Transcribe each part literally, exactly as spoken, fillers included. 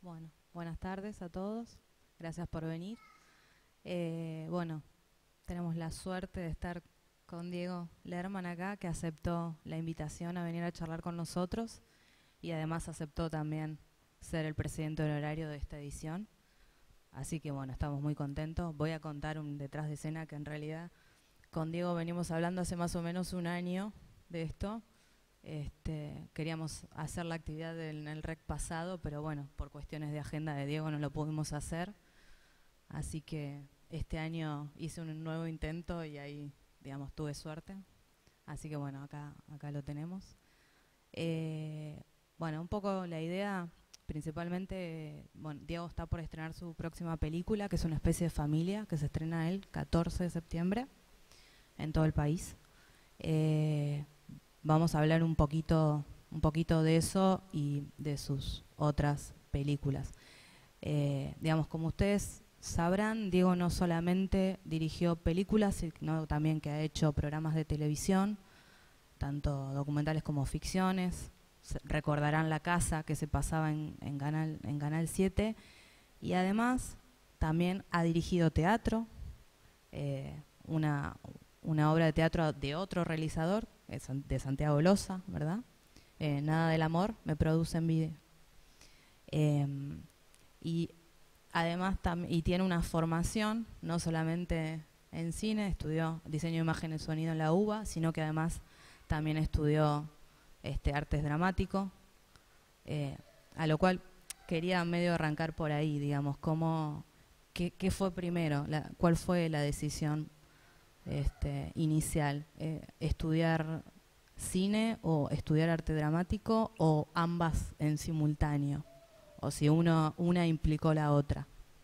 Bueno, buenas tardes a todos. Gracias por venir. Eh, bueno, tenemos la suerte de estar con Diego Lerman acá, que aceptó la invitación a venir a charlar con nosotros y además aceptó también ser el presidente honorario de esta edición. Así que bueno, estamos muy contentos. Voy a contar un detrás de escena que en realidad con Diego venimos hablando hace más o menos un año de esto. Este, queríamos hacer la actividad en el R E C pasado, pero bueno, por cuestiones de agenda de Diego no lo pudimos hacer. Así que este año hice un nuevo intento y ahí, digamos, tuve suerte. Así que bueno, acá, acá lo tenemos. Eh, bueno, un poco la idea, principalmente, bueno, Diego está por estrenar su próxima película, que es una especie de familia, que se estrena el catorce de septiembre en todo el país. Eh, vamos a hablar un poquito, un poquito de eso y de sus otras películas. Eh, digamos, como ustedes sabrán, Diego no solamente dirigió películas, sino también que ha hecho programas de televisión, tanto documentales como ficciones. Se recordarán La Casa, que se pasaba en, en, Canal, en Canal siete, y además también ha dirigido teatro, eh, una, una obra de teatro de otro realizador, de Santiago Loza, ¿verdad? Eh, Nada del amor, me produce envidia. Eh, y además tam y tiene una formación, no solamente en cine, estudió diseño de imagen y sonido en la U B A, sino que además también estudió este, artes dramático, eh, a lo cual quería medio arrancar por ahí, digamos, cómo, qué, qué fue primero, la, cuál fue la decisión este, inicial, eh, estudiar cine o estudiar arte dramático o ambas en simultáneo, o si uno, una implicó la otra.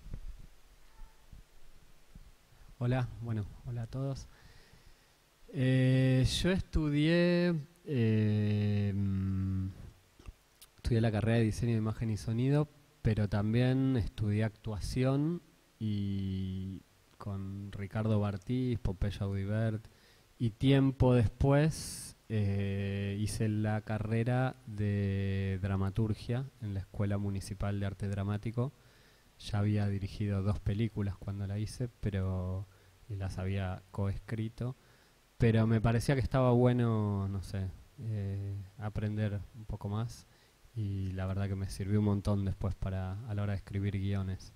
Hola, bueno, hola a todos. Eh, yo estudié, eh, estudié la carrera de diseño de imagen y sonido, pero también estudié actuación y con Ricardo Bartís, Popeye Audibert, y tiempo después eh, hice la carrera de dramaturgia en la Escuela Municipal de Arte Dramático. Ya había dirigido dos películas cuando la hice, pero y las había coescrito, pero me parecía que estaba bueno, no sé, eh, aprender un poco más, y la verdad que me sirvió un montón después para a la hora de escribir guiones.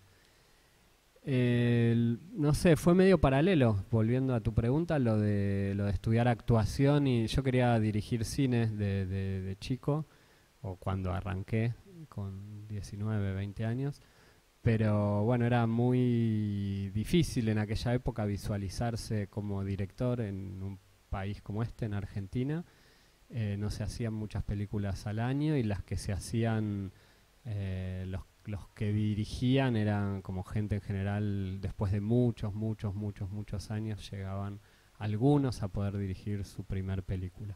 Eh, no sé, fue medio paralelo, volviendo a tu pregunta, lo de lo de estudiar actuación, y yo quería dirigir cines de, de, de chico, o cuando arranqué con diecinueve, veinte años. Pero bueno, era muy difícil en aquella época visualizarse como director en un país como este, en Argentina. Eh, no se hacían muchas películas al año, y las que se hacían, eh, los, los que dirigían eran como gente en general, después de muchos, muchos, muchos, muchos años, llegaban algunos a poder dirigir su primer película.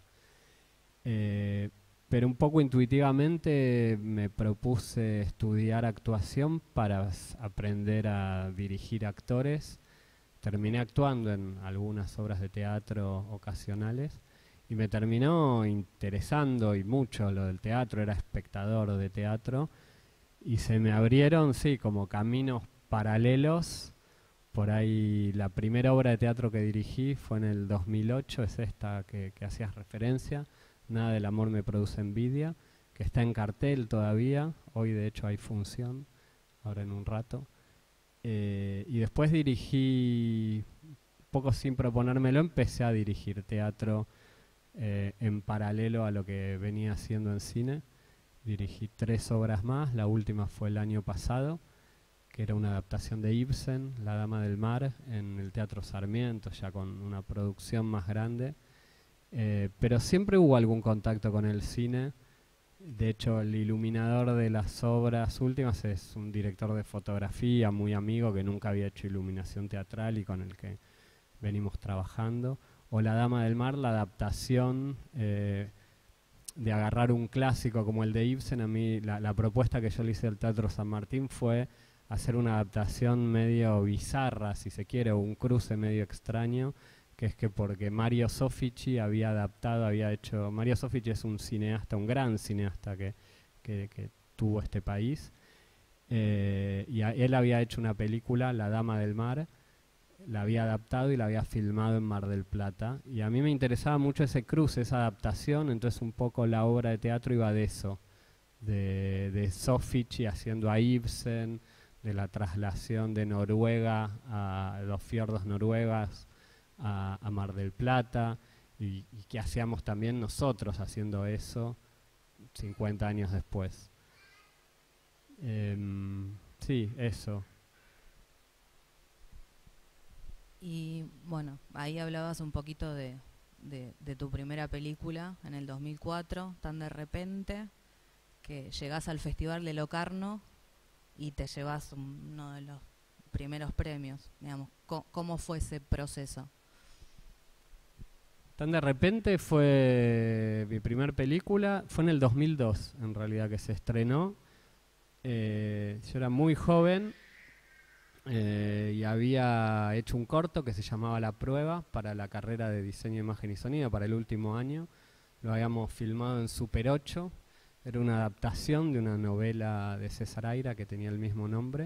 Eh, Pero un poco intuitivamente me propuse estudiar actuación para aprender a dirigir actores. Terminé actuando en algunas obras de teatro ocasionales y me terminó interesando y mucho lo del teatro, era espectador de teatro y se me abrieron, sí, como caminos paralelos. Por ahí la primera obra de teatro que dirigí fue en el dos mil ocho, es esta que, que hacías referencia, Nada del amor me produce envidia, que está en cartel todavía. Hoy de hecho hay función, ahora en un rato. Eh, y después dirigí, poco sin proponérmelo, empecé a dirigir teatro eh, en paralelo a lo que venía haciendo en cine. Dirigí tres obras más, la última fue el año pasado, que era una adaptación de Ibsen, La Dama del Mar, en el Teatro Sarmiento, ya con una producción más grande. Eh, pero siempre hubo algún contacto con el cine. De hecho, el iluminador de las obras últimas es un director de fotografía muy amigo que nunca había hecho iluminación teatral y con el que venimos trabajando. O La Dama del Mar, la adaptación eh, de agarrar un clásico como el de Ibsen. A mí la, la propuesta que yo le hice al Teatro San Martín fue hacer una adaptación medio bizarra, si se quiere, o un cruce medio extraño, que es que porque Mario Soffici había adaptado, había hecho... Mario Soffici es un cineasta, un gran cineasta que, que, que tuvo este país. Eh, y a, él había hecho una película, La Dama del Mar, la había adaptado y la había filmado en Mar del Plata. Y a mí me interesaba mucho ese cruce, esa adaptación, entonces un poco la obra de teatro iba de eso, de, de Soffici haciendo a Ibsen, de la traslación de Noruega a los fiordos noruegas a, a Mar del Plata, y, y que hacíamos también nosotros haciendo eso cincuenta años después. Eh, sí, eso. Y bueno, ahí hablabas un poquito de, de, de tu primera película en el dos mil cuatro, tan de repente, que llegás al Festival de Locarno y te llevas uno de los primeros premios, digamos. ¿Cómo, cómo fue ese proceso? Tan de repente fue mi primer película, fue en el dos mil dos en realidad que se estrenó. Eh, yo era muy joven eh, y había hecho un corto que se llamaba La Prueba para la carrera de diseño, imagen y sonido para el último año. Lo habíamos filmado en Super ocho, era una adaptación de una novela de César Aira que tenía el mismo nombre.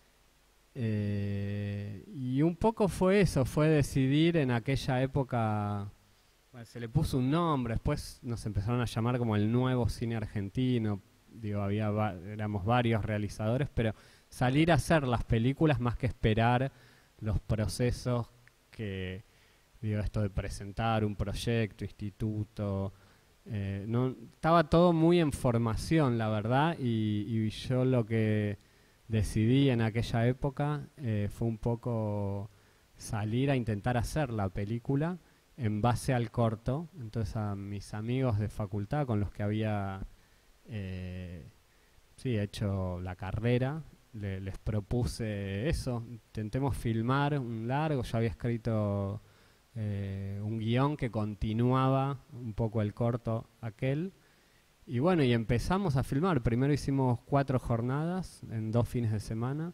Eh, y un poco fue eso, fue decidir en aquella época, bueno, se le puso un nombre, después nos empezaron a llamar como el nuevo cine argentino, digo, había va éramos varios realizadores, pero salir a hacer las películas más que esperar los procesos que, digo, esto de presentar un proyecto, instituto, eh, no, estaba todo muy en formación, la verdad, y, y yo lo que decidí en aquella época eh, fue un poco salir a intentar hacer la película en base al corto. Entonces a mis amigos de facultad con los que había eh, sí, hecho la carrera, le, les propuse eso, intentemos filmar un largo, yo había escrito eh, un guión que continuaba un poco el corto aquel. Y bueno, y empezamos a filmar. Primero hicimos cuatro jornadas en dos fines de semana.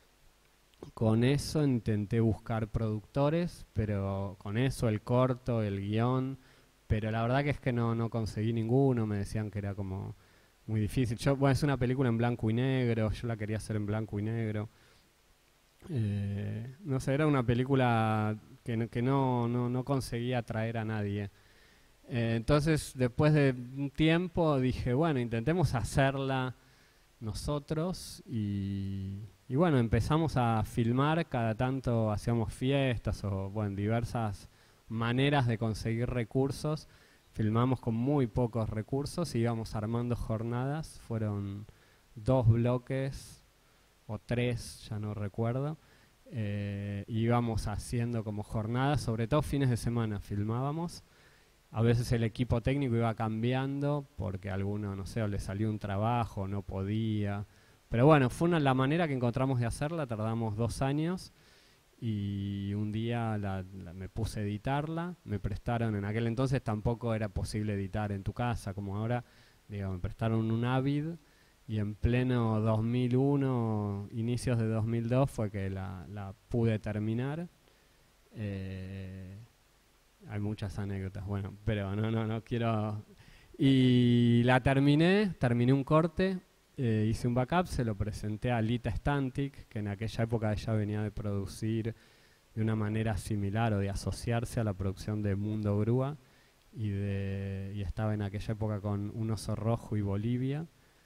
Con eso intenté buscar productores, pero con eso el corto, el guión, pero la verdad que es que no, no conseguí ninguno, me decían que era como muy difícil. Yo, bueno, es una película en blanco y negro, yo la quería hacer en blanco y negro. Eh, no sé, era una película que, no, que no, no, no conseguía atraer a nadie. Eh, entonces, después de un tiempo, dije, bueno, intentemos hacerla nosotros y, y bueno, empezamos a filmar, cada tanto hacíamos fiestas o, bueno, diversas maneras de conseguir recursos. Filmamos con muy pocos recursos, íbamos armando jornadas, fueron dos bloques o tres, ya no recuerdo. Eh, íbamos haciendo como jornadas, sobre todo fines de semana filmábamos. A veces el equipo técnico iba cambiando porque a alguno, no sé, o le salió un trabajo, no podía. Pero bueno, fue una, la manera que encontramos de hacerla, tardamos dos años y un día la, la, me puse a editarla, me prestaron, en aquel entonces tampoco era posible editar en tu casa como ahora, digo, me prestaron un Avid y en pleno dos mil uno, inicios de dos mil dos fue que la, la pude terminar. Eh, Hay muchas anécdotas, bueno, pero no, no, no quiero... Y la terminé, terminé un corte, eh, hice un backup, se lo presenté a Lita Stantic, que en aquella época ella venía de producir de una manera similar o de asociarse a la producción de Mundo Grúa, y, de, y estaba en aquella época con Un Oso Rojo y Bolivia.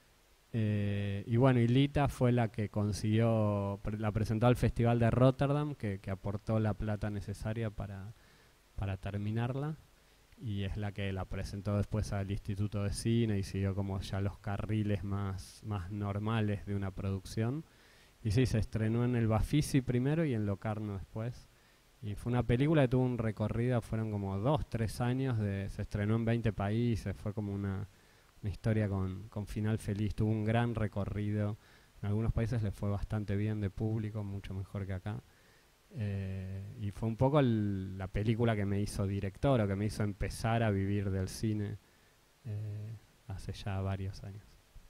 Eh, y bueno, y Lita fue la que consiguió, la presentó al Festival de Rotterdam, que, que aportó la plata necesaria para... para terminarla, y es la que la presentó después al Instituto de Cine y siguió como ya los carriles más, más normales de una producción. Y sí, se estrenó en el Bafisi primero y en Locarno después. Y fue una película que tuvo un recorrido, fueron como dos, tres años, de, se estrenó en veinte países, fue como una, una historia con, con final feliz, tuvo un gran recorrido. En algunos países le fue bastante bien de público, mucho mejor que acá. Eh, y fue un poco el, la película que me hizo director o que me hizo empezar a vivir del cine eh, hace ya varios años.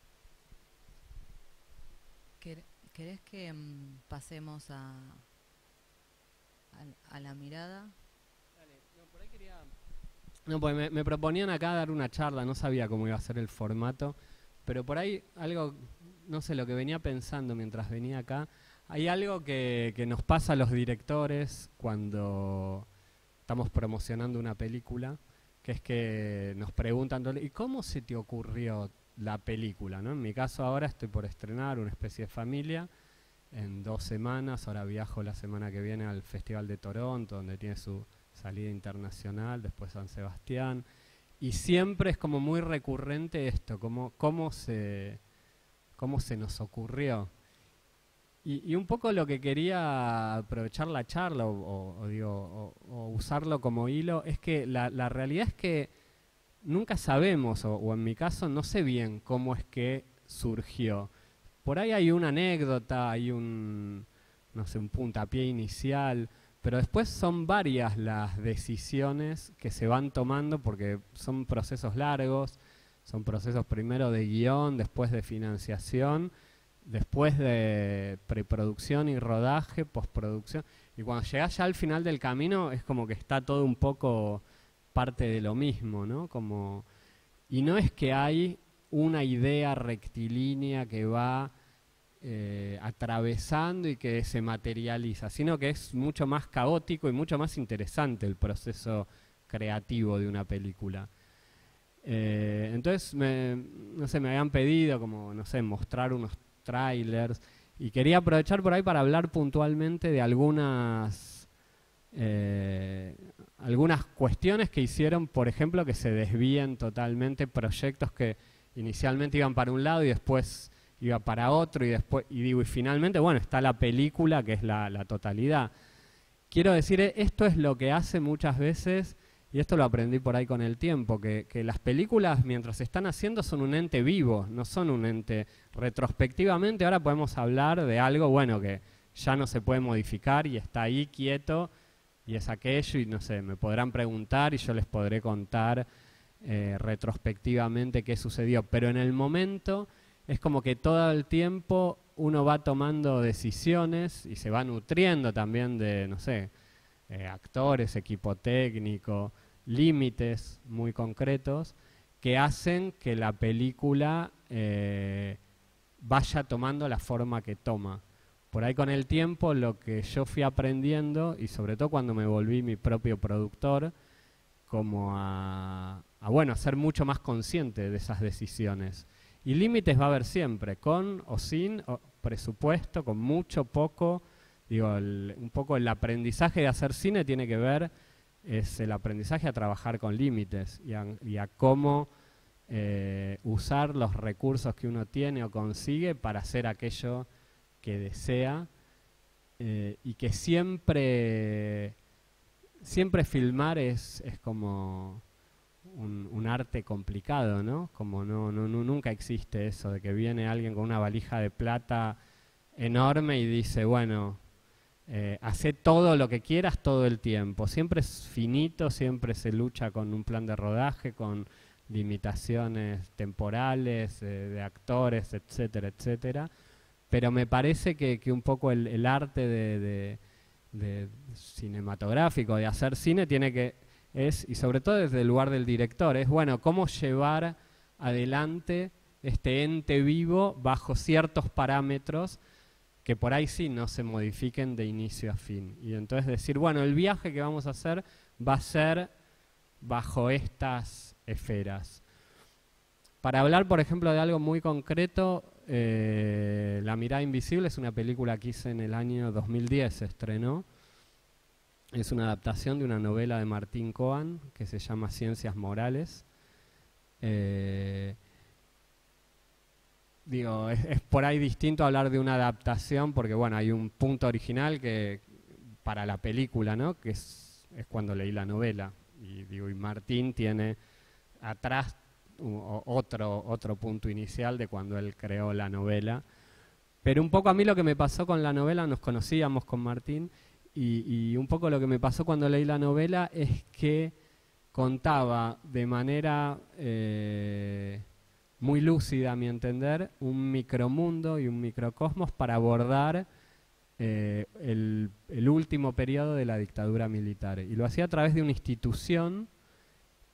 ¿Querés que um, pasemos a, a, a la mirada? Dale, no, por ahí quería... No, pues me, me proponían acá dar una charla, no sabía cómo iba a ser el formato, pero por ahí algo no sé, lo que venía pensando mientras venía acá, hay algo que, que nos pasa a los directores cuando estamos promocionando una película, que es que nos preguntan, ¿y cómo se te ocurrió la película? ¿No? En mi caso ahora estoy por estrenar Una especie de familia en dos semanas, ahora viajo la semana que viene al Festival de Toronto, donde tiene su salida internacional, después San Sebastián, y siempre es como muy recurrente esto, como cómo se, cómo se nos ocurrió. Y, y un poco lo que quería aprovechar la charla o, o, o, digo, o, o usarlo como hilo es que la, la realidad es que nunca sabemos, o, o en mi caso no sé bien cómo es que surgió. Por ahí hay una anécdota, hay un, no sé, un puntapié inicial, pero después son varias las decisiones que se van tomando porque son procesos largos, son procesos primero de guión, después de financiación, después de preproducción y rodaje, postproducción. Y cuando llegas ya al final del camino es como que está todo un poco parte de lo mismo, ¿no? Como, y no es que hay una idea rectilínea que va eh, atravesando y que se materializa, sino que es mucho más caótico y mucho más interesante el proceso creativo de una película. Eh, entonces, me, no sé, me habían pedido como, no sé, mostrar unos trailers y quería aprovechar por ahí para hablar puntualmente de algunas eh, algunas cuestiones que hicieron, por ejemplo, que se desvíen totalmente proyectos que inicialmente iban para un lado y después iba para otro y después y digo y finalmente bueno está la película que es la, la totalidad. Quiero decir, esto es lo que hace muchas veces, y esto lo aprendí por ahí con el tiempo, que, que las películas mientras se están haciendo son un ente vivo, no son un ente retrospectivamente. Ahora podemos hablar de algo bueno que ya no se puede modificar y está ahí quieto y es aquello y no sé, me podrán preguntar y yo les podré contar eh, retrospectivamente qué sucedió, pero en el momento es como que todo el tiempo uno va tomando decisiones y se va nutriendo también de, no sé, eh, actores, equipo técnico, límites muy concretos que hacen que la película eh, vaya tomando la forma que toma. Por ahí con el tiempo lo que yo fui aprendiendo, y sobre todo cuando me volví mi propio productor, como a, a bueno, a ser mucho más consciente de esas decisiones. Y límites va a haber siempre, con o sin o presupuesto, con mucho, poco. Digo, el, un poco el aprendizaje de hacer cine tiene que ver, es el aprendizaje a trabajar con límites y a, y a cómo eh, usar los recursos que uno tiene o consigue para hacer aquello que desea eh, y que siempre, siempre filmar es, es como un, un arte complicado, ¿no? Como no, no, no, nunca existe eso de que viene alguien con una valija de plata enorme y dice, bueno, eh, hace todo lo que quieras todo el tiempo. Siempre es finito, siempre se lucha con un plan de rodaje, con limitaciones temporales, eh, de actores, etcétera, etcétera. Pero me parece que, que un poco el, el arte de, de, de cinematográfico, de hacer cine, tiene que, es, y sobre todo desde el lugar del director, es bueno, cómo llevar adelante este ente vivo bajo ciertos parámetros que por ahí sí no se modifiquen de inicio a fin. Y entonces decir, bueno, el viaje que vamos a hacer va a ser bajo estas esferas. Para hablar, por ejemplo, de algo muy concreto, eh, La mirada invisible es una película que hice en el año dos mil diez, se estrenó. Es una adaptación de una novela de Martín Cohen que se llama Ciencias Morales. Eh, digo, es, es por ahí distinto hablar de una adaptación porque, bueno, hay un punto original que para la película, ¿no? Que es, es cuando leí la novela. Y digo, y Martín tiene atrás Otro, otro punto inicial de cuando él creó la novela. Pero un poco a mí lo que me pasó con la novela, nos conocíamos con Martín, y, y un poco lo que me pasó cuando leí la novela es que contaba de manera eh, muy lúcida, a mi entender, un micromundo y un microcosmos para abordar eh, el, el último periodo de la dictadura militar. Y lo hacía a través de una institución.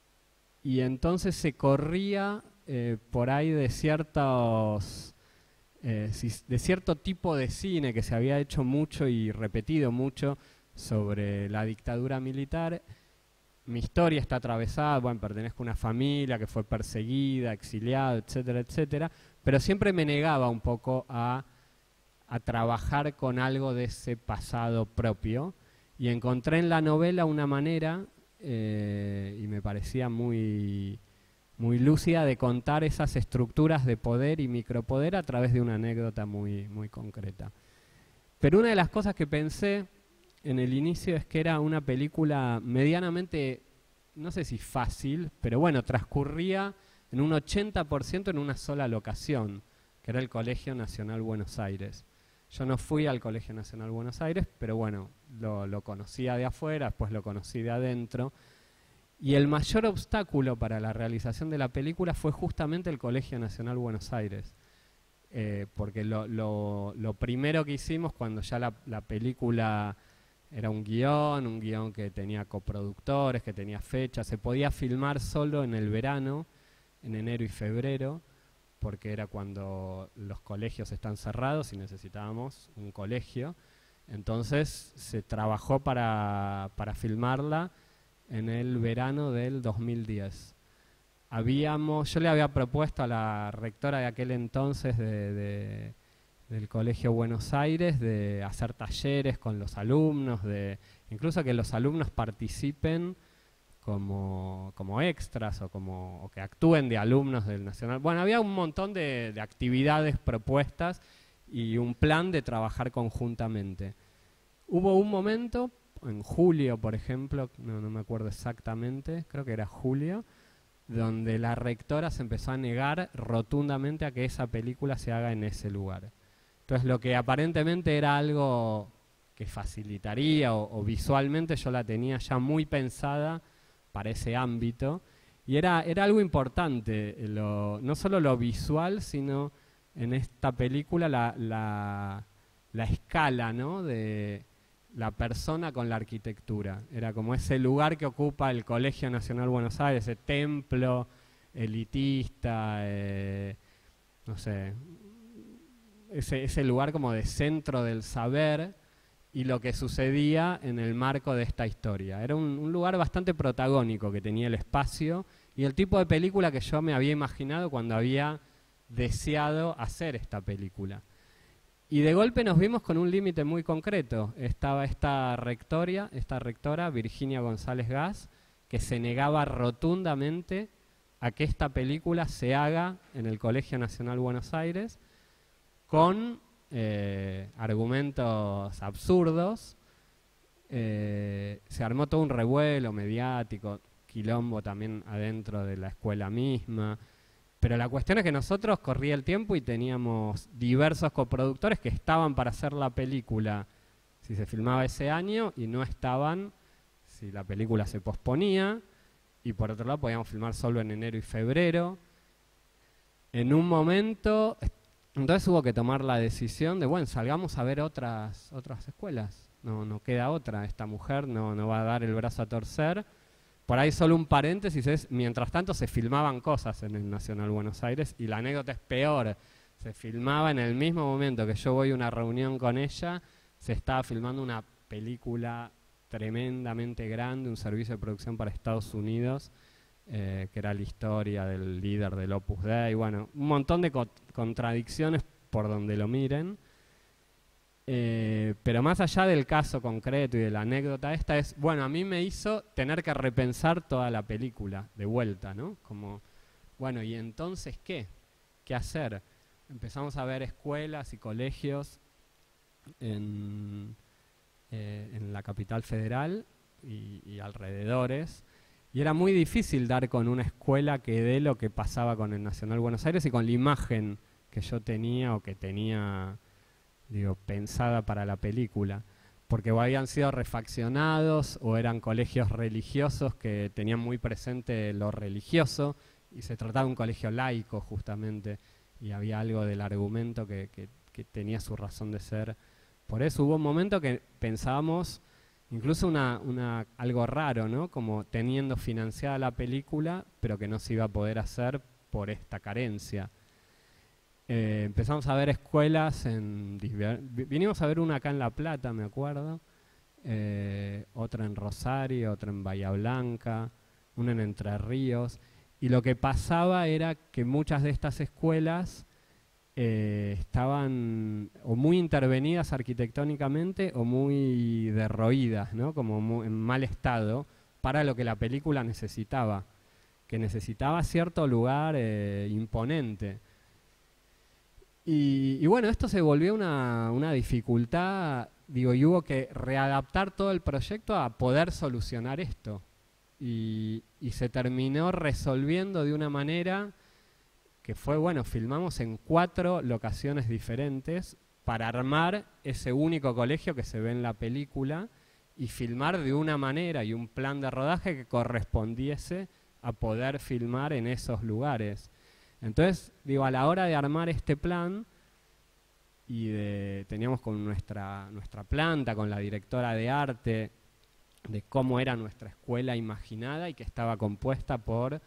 Y entonces se corría eh, por ahí de ciertos eh, si, de cierto tipo de cine que se había hecho mucho y repetido mucho sobre la dictadura militar. Mi historia está atravesada, bueno, pertenezco a una familia que fue perseguida, exiliada, etcétera, etcétera, pero siempre me negaba un poco a, a trabajar con algo de ese pasado propio, y encontré en la novela una manera, eh, y me parecía muy, muy lúcida, de contar esas estructuras de poder y micropoder a través de una anécdota muy, muy concreta. Pero una de las cosas que pensé en el inicio es que era una película medianamente, no sé si fácil, pero bueno, transcurría en un ochenta por ciento en una sola locación, que era el Colegio Nacional Buenos Aires. Yo no fui al Colegio Nacional Buenos Aires, pero bueno, lo, lo conocía de afuera, después lo conocí de adentro. Y el mayor obstáculo para la realización de la película fue justamente el Colegio Nacional Buenos Aires. Eh, porque lo, lo, lo primero que hicimos cuando ya la, la película era un guión, un guión que tenía coproductores, que tenía fechas, se podía filmar solo en el verano, en enero y febrero, porque era cuando los colegios están cerrados y necesitábamos un colegio. Entonces se trabajó para, para filmarla en el verano del dos mil diez. Habíamos, yo le había propuesto a la rectora de aquel entonces de, de, del Colegio Buenos Aires de hacer talleres con los alumnos, de incluso que los alumnos participen como, como extras o, como, o que actúen de alumnos del Nacional. Bueno, había un montón de, de actividades propuestas y un plan de trabajar conjuntamente. Hubo un momento, en julio por ejemplo, no, no me acuerdo exactamente, creo que era julio, donde la rectora se empezó a negar rotundamente a que esa película se haga en ese lugar. Entonces lo que aparentemente era algo que facilitaría o, o visualmente yo la tenía ya muy pensada para ese ámbito, y era, era algo importante, lo, no solo lo visual, sino en esta película la, la, la escala, ¿no?, de la persona con la arquitectura. Era como ese lugar que ocupa el Colegio Nacional Buenos Aires, ese templo elitista, eh, no sé, ese, ese lugar como de centro del saber, y lo que sucedía en el marco de esta historia. Era un, un lugar bastante protagónico que tenía el espacio y el tipo de película que yo me había imaginado cuando había deseado hacer esta película. Y de golpe nos vimos con un límite muy concreto. Estaba esta rectoria, esta rectora, Virginia González Gas, que se negaba rotundamente a que esta película se haga en el Colegio Nacional Buenos Aires con eh, argumentos absurdos. Eh, se armó todo un revuelo mediático, quilombo también adentro de la escuela misma. Pero la cuestión es que nosotros corría el tiempo y teníamos diversos coproductores que estaban para hacer la película si se filmaba ese año y no estaban si la película se posponía, y por otro lado podíamos filmar solo en enero y febrero. En un momento, entonces hubo que tomar la decisión de, bueno, salgamos a ver otras, otras escuelas. No, no queda otra, esta mujer no, no va a dar el brazo a torcer. Por ahí solo un paréntesis es, mientras tanto se filmaban cosas en el Nacional Buenos Aires, y la anécdota es peor. Se filmaba en el mismo momento que yo voy a una reunión con ella, se estaba filmando una película tremendamente grande, un servicio de producción para Estados Unidos, eh, que era la historia del líder del Opus Dei. Bueno, un montón de co contradicciones por donde lo miren. Eh, pero más allá del caso concreto y de la anécdota esta es, bueno, a mí me hizo tener que repensar toda la película de vuelta, ¿no? Como, bueno, ¿y entonces qué? ¿Qué hacer? Empezamos a ver escuelas y colegios en, eh, en la capital federal y, y alrededores, y era muy difícil dar con una escuela que dé lo que pasaba con el Nacional Buenos Aires y con la imagen que yo tenía o que tenía, digo, pensada para la película, porque o habían sido refaccionados o eran colegios religiosos que tenían muy presente lo religioso, y se trataba de un colegio laico justamente, y había algo del argumento que, que, que tenía su razón de ser. Por eso hubo un momento que pensábamos incluso una, una, algo raro, ¿no? Como teniendo financiada la película, pero que no se iba a poder hacer por esta carencia. eh, empezamos a ver escuelas, en, vinimos a ver una acá en La Plata, me acuerdo, eh, otra en Rosario, otra en Bahía Blanca, una en Entre Ríos, y lo que pasaba era que muchas de estas escuelas eh, estaban o muy intervenidas arquitectónicamente o muy derroídas, ¿no? Como muy, en mal estado para lo que la película necesitaba, que necesitaba cierto lugar eh, imponente. Y, y bueno, esto se volvió una, una dificultad, digo, y hubo que readaptar todo el proyecto a poder solucionar esto. Y, y se terminó resolviendo de una manera que fue, bueno, filmamos en cuatro locaciones diferentes para armar ese único colegio que se ve en la película y filmar de una manera y un plan de rodaje que correspondiese a poder filmar en esos lugares. Entonces, digo, a la hora de armar este plan, y de, teníamos con nuestra, nuestra planta, con la directora de arte, de cómo era nuestra escuela imaginada y que estaba compuesta por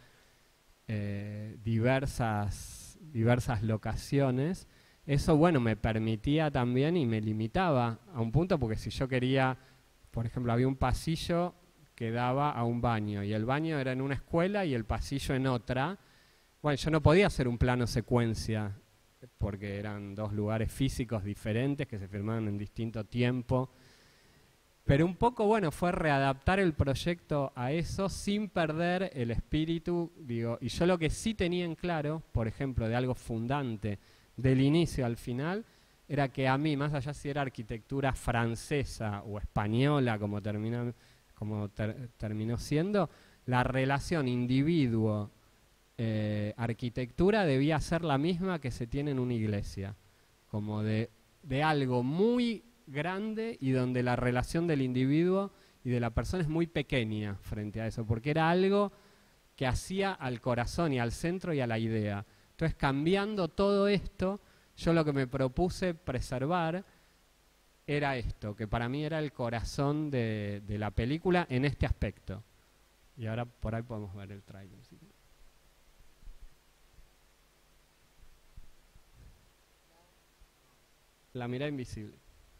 eh, diversas, diversas locaciones. Eso, bueno, me permitía también y me limitaba a un punto, porque si yo quería, por ejemplo, había un pasillo que daba a un baño, y el baño era en una escuela y el pasillo en otra. Bueno, yo no podía hacer un plano secuencia, porque eran dos lugares físicos diferentes que se filmaban en distinto tiempo. Pero un poco, bueno, fue readaptar el proyecto a eso sin perder el espíritu, digo, y yo lo que sí tenía en claro, por ejemplo, de algo fundante del inicio al final, era que a mí, más allá si era arquitectura francesa o española, como, termina, como ter, terminó siendo, la relación individuo Eh, arquitectura debía ser la misma que se tiene en una iglesia, como de, de algo muy grande y donde la relación del individuo y de la persona es muy pequeña frente a eso, porque era algo que hacía al corazón y al centro y a la idea. Entonces, cambiando todo esto, yo lo que me propuse preservar era esto, que para mí era el corazón de, de la película en este aspecto. Y ahora por ahí podemos ver el tráiler. ¿Sí? La mirada invisible.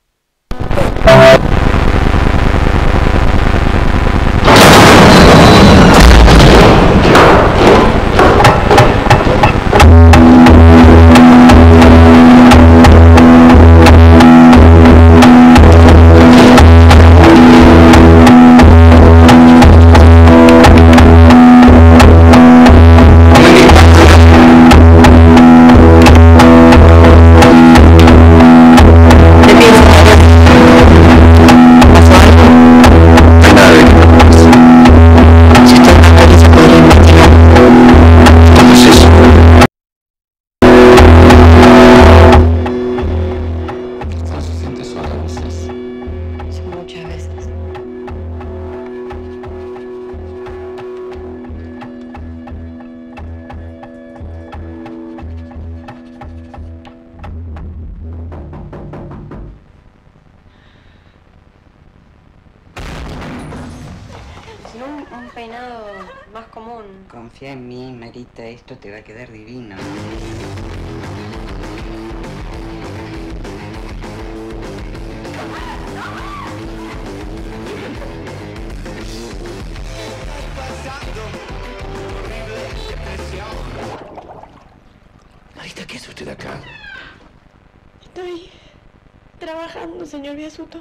Confía en mí, Marita, esto te va a quedar divino. Marita, ¿qué hace usted acá? Estoy trabajando, señor Biasuto.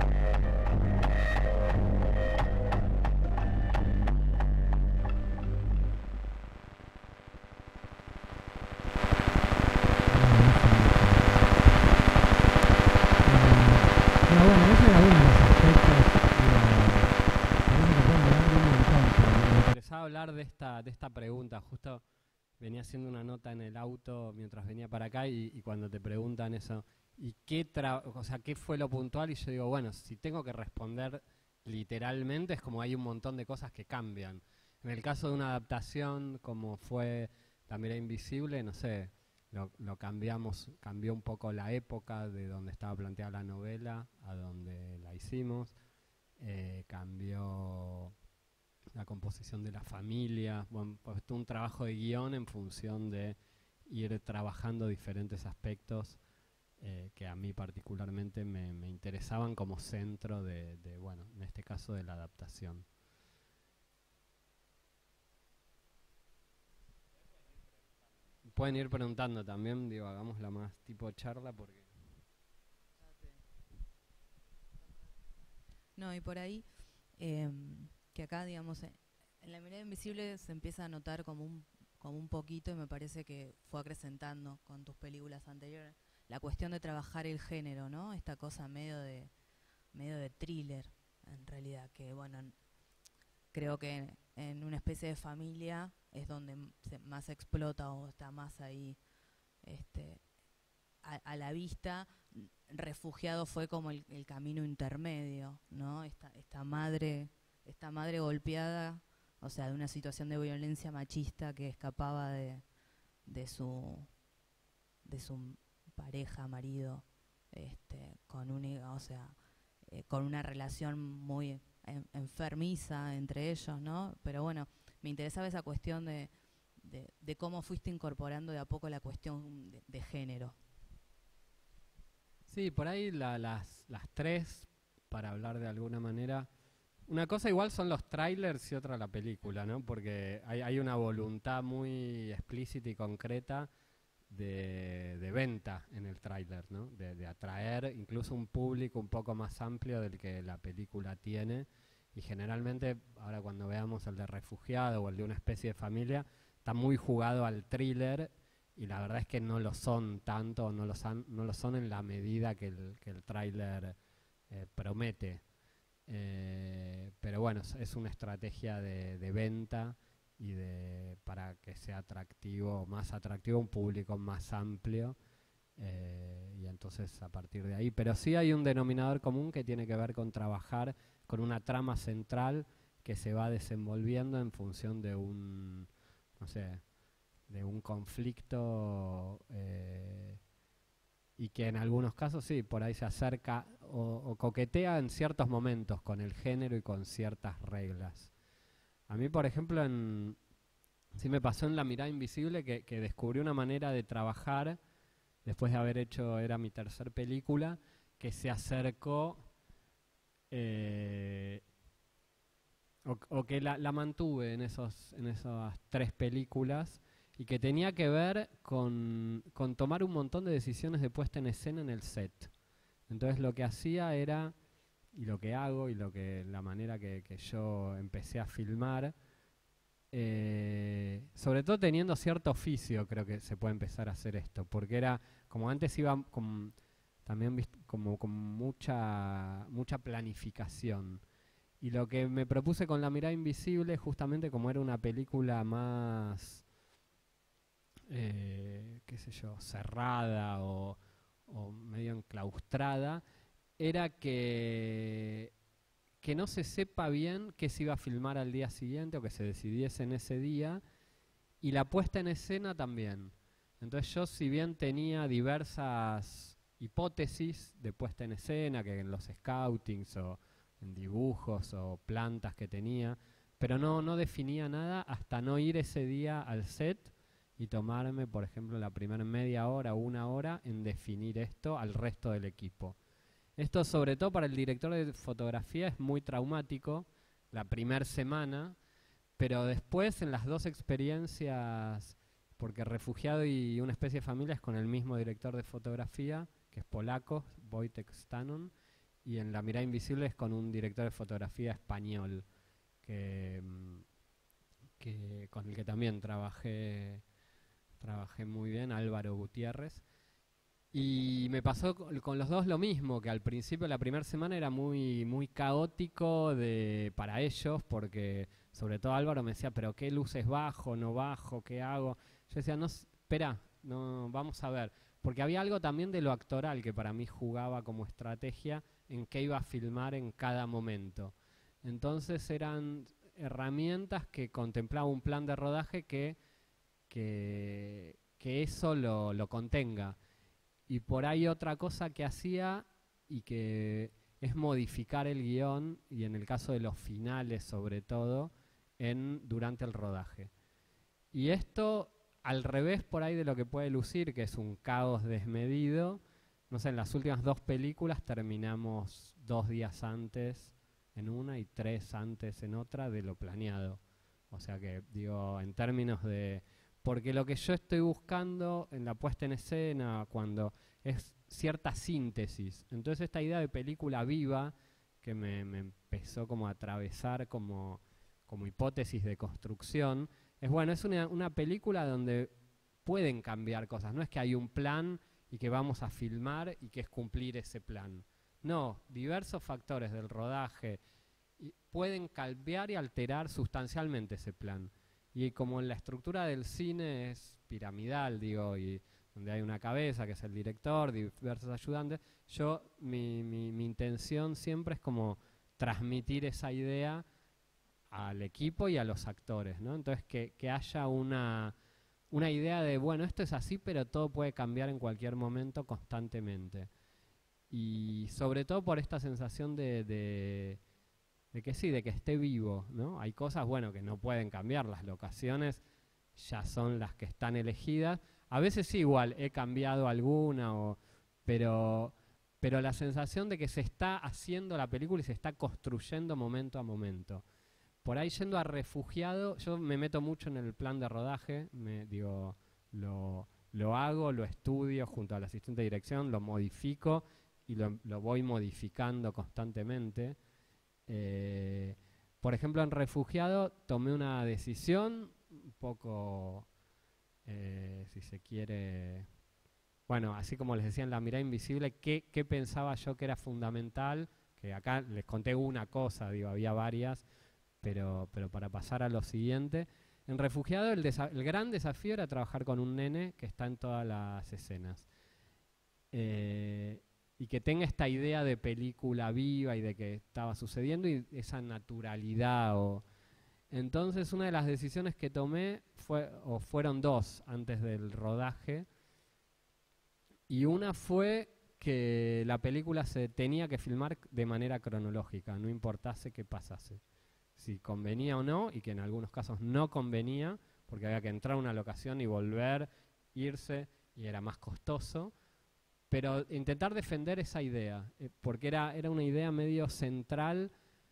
Hablar de esta, de esta pregunta, justo venía haciendo una nota en el auto mientras venía para acá y, y cuando te preguntan eso, ¿y qué, tra o sea, qué fue lo puntual? Y yo digo, bueno, si tengo que responder literalmente es como hay un montón de cosas que cambian. En el caso de una adaptación como fue La mirada invisible, no sé, lo, lo cambiamos, cambió un poco la época de donde estaba planteada la novela a donde la hicimos, eh, cambió la composición de la familia, bueno, pues un trabajo de guión en función de ir trabajando diferentes aspectos eh, que a mí particularmente me, me interesaban como centro de, de, bueno, en este caso de la adaptación. Pueden ir preguntando también, digo, hagámosla más tipo charla porque... No, y por ahí, eh, que acá, digamos, en La mirada invisible se empieza a notar como un, como un poquito, y me parece que fue acrecentando con tus películas anteriores, la cuestión de trabajar el género, ¿no? Esta cosa medio de, medio de thriller, en realidad, que bueno, creo que en, en Una especie de familia es donde se más explota o está más ahí este, a, a la vista. Refugiado fue como el, el camino intermedio, ¿no? Esta, esta madre, esta madre golpeada, o sea, de una situación de violencia machista que escapaba de, de su de su pareja, marido, este, con un, o sea, eh, con una relación muy en, enfermiza entre ellos, ¿no? Pero bueno, me interesaba esa cuestión de, de, de cómo fuiste incorporando de a poco la cuestión de, de género. Sí, por ahí la, las, las tres, para hablar de alguna manera. Una cosa igual son los trailers y otra la película, ¿no? Porque hay, hay una voluntad muy explícita y concreta de, de venta en el tráiler, ¿no? De, de atraer incluso un público un poco más amplio del que la película tiene. Y generalmente, ahora cuando veamos el de Refugiado o el de Una especie de familia, está muy jugado al thriller. Y la verdad es que no lo son tanto, no lo son, no lo son en la medida que el, que el tráiler eh, promete. Eh, pero bueno, es, es una estrategia de, de venta y de para que sea atractivo, más atractivo a un público más amplio. Eh, y entonces a partir de ahí. Pero sí hay un denominador común que tiene que ver con trabajar con una trama central que se va desenvolviendo en función de un, no sé, de un conflicto eh, y que en algunos casos sí, por ahí se acerca o, o coquetea en ciertos momentos con el género y con ciertas reglas. A mí, por ejemplo, en, sí me pasó en La mirada invisible que, que descubrí una manera de trabajar, después de haber hecho, era mi tercer película, que se acercó eh, o, o que la, la mantuve en, esos, en esas tres películas, y que tenía que ver con, con tomar un montón de decisiones de puesta en escena en el set. Entonces lo que hacía era, y lo que hago, y lo que la manera que, que yo empecé a filmar, eh, sobre todo teniendo cierto oficio, creo que se puede empezar a hacer esto, porque era, como antes iba con, también vist, como con mucha, mucha planificación. Y lo que me propuse con La mirada invisible, justamente como era una película más... Eh, qué sé yo, cerrada o, o medio enclaustrada, era que, que no se sepa bien qué se iba a filmar al día siguiente o que se decidiese en ese día, y la puesta en escena también. Entonces yo, si bien tenía diversas hipótesis de puesta en escena, que en los scoutings o en dibujos o plantas que tenía, pero no, no definía nada hasta no ir ese día al set y tomarme, por ejemplo, la primera media hora o una hora en definir esto al resto del equipo. Esto, sobre todo para el director de fotografía, es muy traumático la primera semana, pero después en las dos experiencias, porque Refugiado y Una especie de familia es con el mismo director de fotografía, que es polaco, Wojtek Stanon, y en La mirada invisible es con un director de fotografía español, que, que con el que también trabajé Trabajé muy bien, Álvaro Gutiérrez. Y me pasó con, con los dos lo mismo, que al principio la primera semana era muy muy caótico de para ellos, porque sobre todo Álvaro me decía, pero ¿qué luces bajo, no bajo, qué hago? Yo decía, no, espera, no, vamos a ver. Porque había algo también de lo actoral que para mí jugaba como estrategia en qué iba a filmar en cada momento. Entonces eran herramientas que contemplaba un plan de rodaje que Que, que eso lo, lo contenga. Y por ahí otra cosa que hacía y que es modificar el guión, y en el caso de los finales sobre todo, en, durante el rodaje. Y esto al revés por ahí de lo que puede lucir, que es un caos desmedido. No sé, en las últimas dos películas terminamos dos días antes en una y tres antes en otra de lo planeado. O sea que, digo, en términos de... Porque lo que yo estoy buscando en la puesta en escena, cuando es cierta síntesis. Entonces esta idea de película viva, que me, me empezó como a atravesar como, como hipótesis de construcción, es bueno, es una, una película donde pueden cambiar cosas. No es que hay un plan y que vamos a filmar y que es cumplir ese plan. No, diversos factores del rodaje y pueden cambiar y alterar sustancialmente ese plan. Y como en la estructura del cine es piramidal, digo, y donde hay una cabeza que es el director, diversos ayudantes, yo, mi, mi, mi intención siempre es como transmitir esa idea al equipo y a los actores, ¿no? Entonces que, que haya una, una idea de, bueno, esto es así, pero todo puede cambiar en cualquier momento constantemente. Y sobre todo por esta sensación de... de De que sí, de que esté vivo, ¿no? Hay cosas, bueno, que no pueden cambiar, las locaciones ya son las que están elegidas. A veces sí, igual, he cambiado alguna, o, pero, pero la sensación de que se está haciendo la película y se está construyendo momento a momento. Por ahí yendo a Refugiado, yo me meto mucho en el plan de rodaje, me digo, lo, lo hago, lo estudio junto al asistente de dirección, lo modifico y lo, lo voy modificando constantemente. Eh, por ejemplo, en Refugiado tomé una decisión un poco, eh, si se quiere, bueno, así como les decía en La mirada invisible, ¿qué, qué pensaba yo que era fundamental? Que acá les conté una cosa, digo, había varias, pero, pero para pasar a lo siguiente, en Refugiado el, el gran desafío era trabajar con un nene que está en todas las escenas. Eh, y que tenga esta idea de película viva y de que estaba sucediendo y esa naturalidad. O... Entonces una de las decisiones que tomé fue, o fueron dos antes del rodaje, y una fue que la película se tenía que filmar de manera cronológica, no importase qué pasase, si convenía o no, y que en algunos casos no convenía, porque había que entrar a una locación y volver, irse, y era más costoso. Pero intentar defender esa idea, eh, porque era, era una idea medio central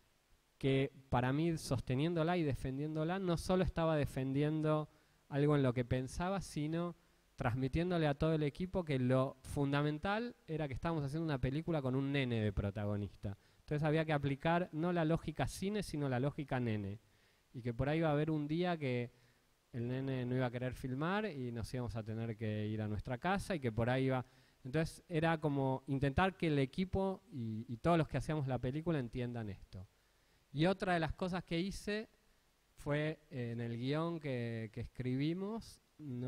que para mí, sosteniéndola y defendiéndola, no solo estaba defendiendo algo en lo que pensaba, sino transmitiéndole a todo el equipo que lo fundamental era que estábamos haciendo una película con un nene de protagonista. Entonces había que aplicar no la lógica cine, sino la lógica nene. Y que por ahí iba a haber un día que el nene no iba a querer filmar y nos íbamos a tener que ir a nuestra casa y que por ahí iba... Entonces era como intentar que el equipo y, y todos los que hacíamos la película entiendan esto. Y otra de las cosas que hice fue eh, en el guión que, que escribimos,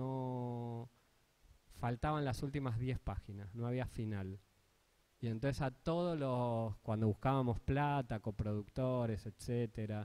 no faltaban las últimas diez páginas, no había final. Y entonces a todos los, cuando buscábamos plata, coproductores, etcétera,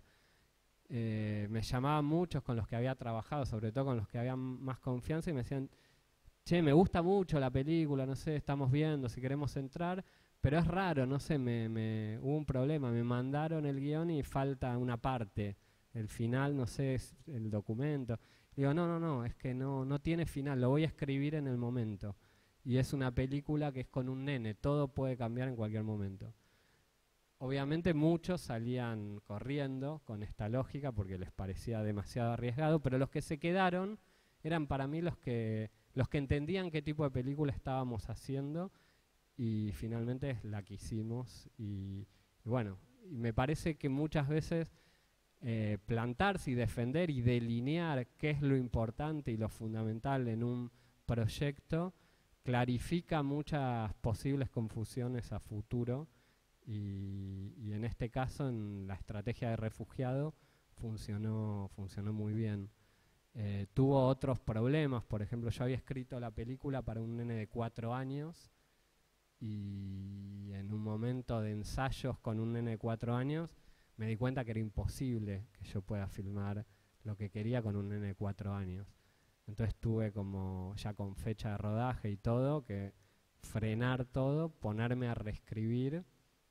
eh, me llamaban muchos con los que había trabajado, sobre todo con los que habían más confianza, y me decían... Che, me gusta mucho la película, no sé, estamos viendo si queremos entrar, pero es raro, no sé, me, me hubo un problema, me mandaron el guión y falta una parte, el final, no sé, es el documento. Digo, no, no, no, es que no, no tiene final, lo voy a escribir en el momento. Y es una película que es con un nene, todo puede cambiar en cualquier momento. Obviamente muchos salían corriendo con esta lógica porque les parecía demasiado arriesgado, pero los que se quedaron eran para mí los que... los que entendían qué tipo de película estábamos haciendo, y finalmente es la que hicimos. Y, y bueno, y me parece que muchas veces eh, plantarse y defender y delinear qué es lo importante y lo fundamental en un proyecto clarifica muchas posibles confusiones a futuro, y, y en este caso, en la estrategia de Refugiado, funcionó, funcionó muy bien. Eh, tuvo otros problemas, por ejemplo, yo había escrito la película para un nene de cuatro años y en un momento de ensayos con un nene de cuatro años me di cuenta que era imposible que yo pueda filmar lo que quería con un nene de cuatro años. Entonces tuve como, ya con fecha de rodaje y todo, que frenar todo, ponerme a reescribir,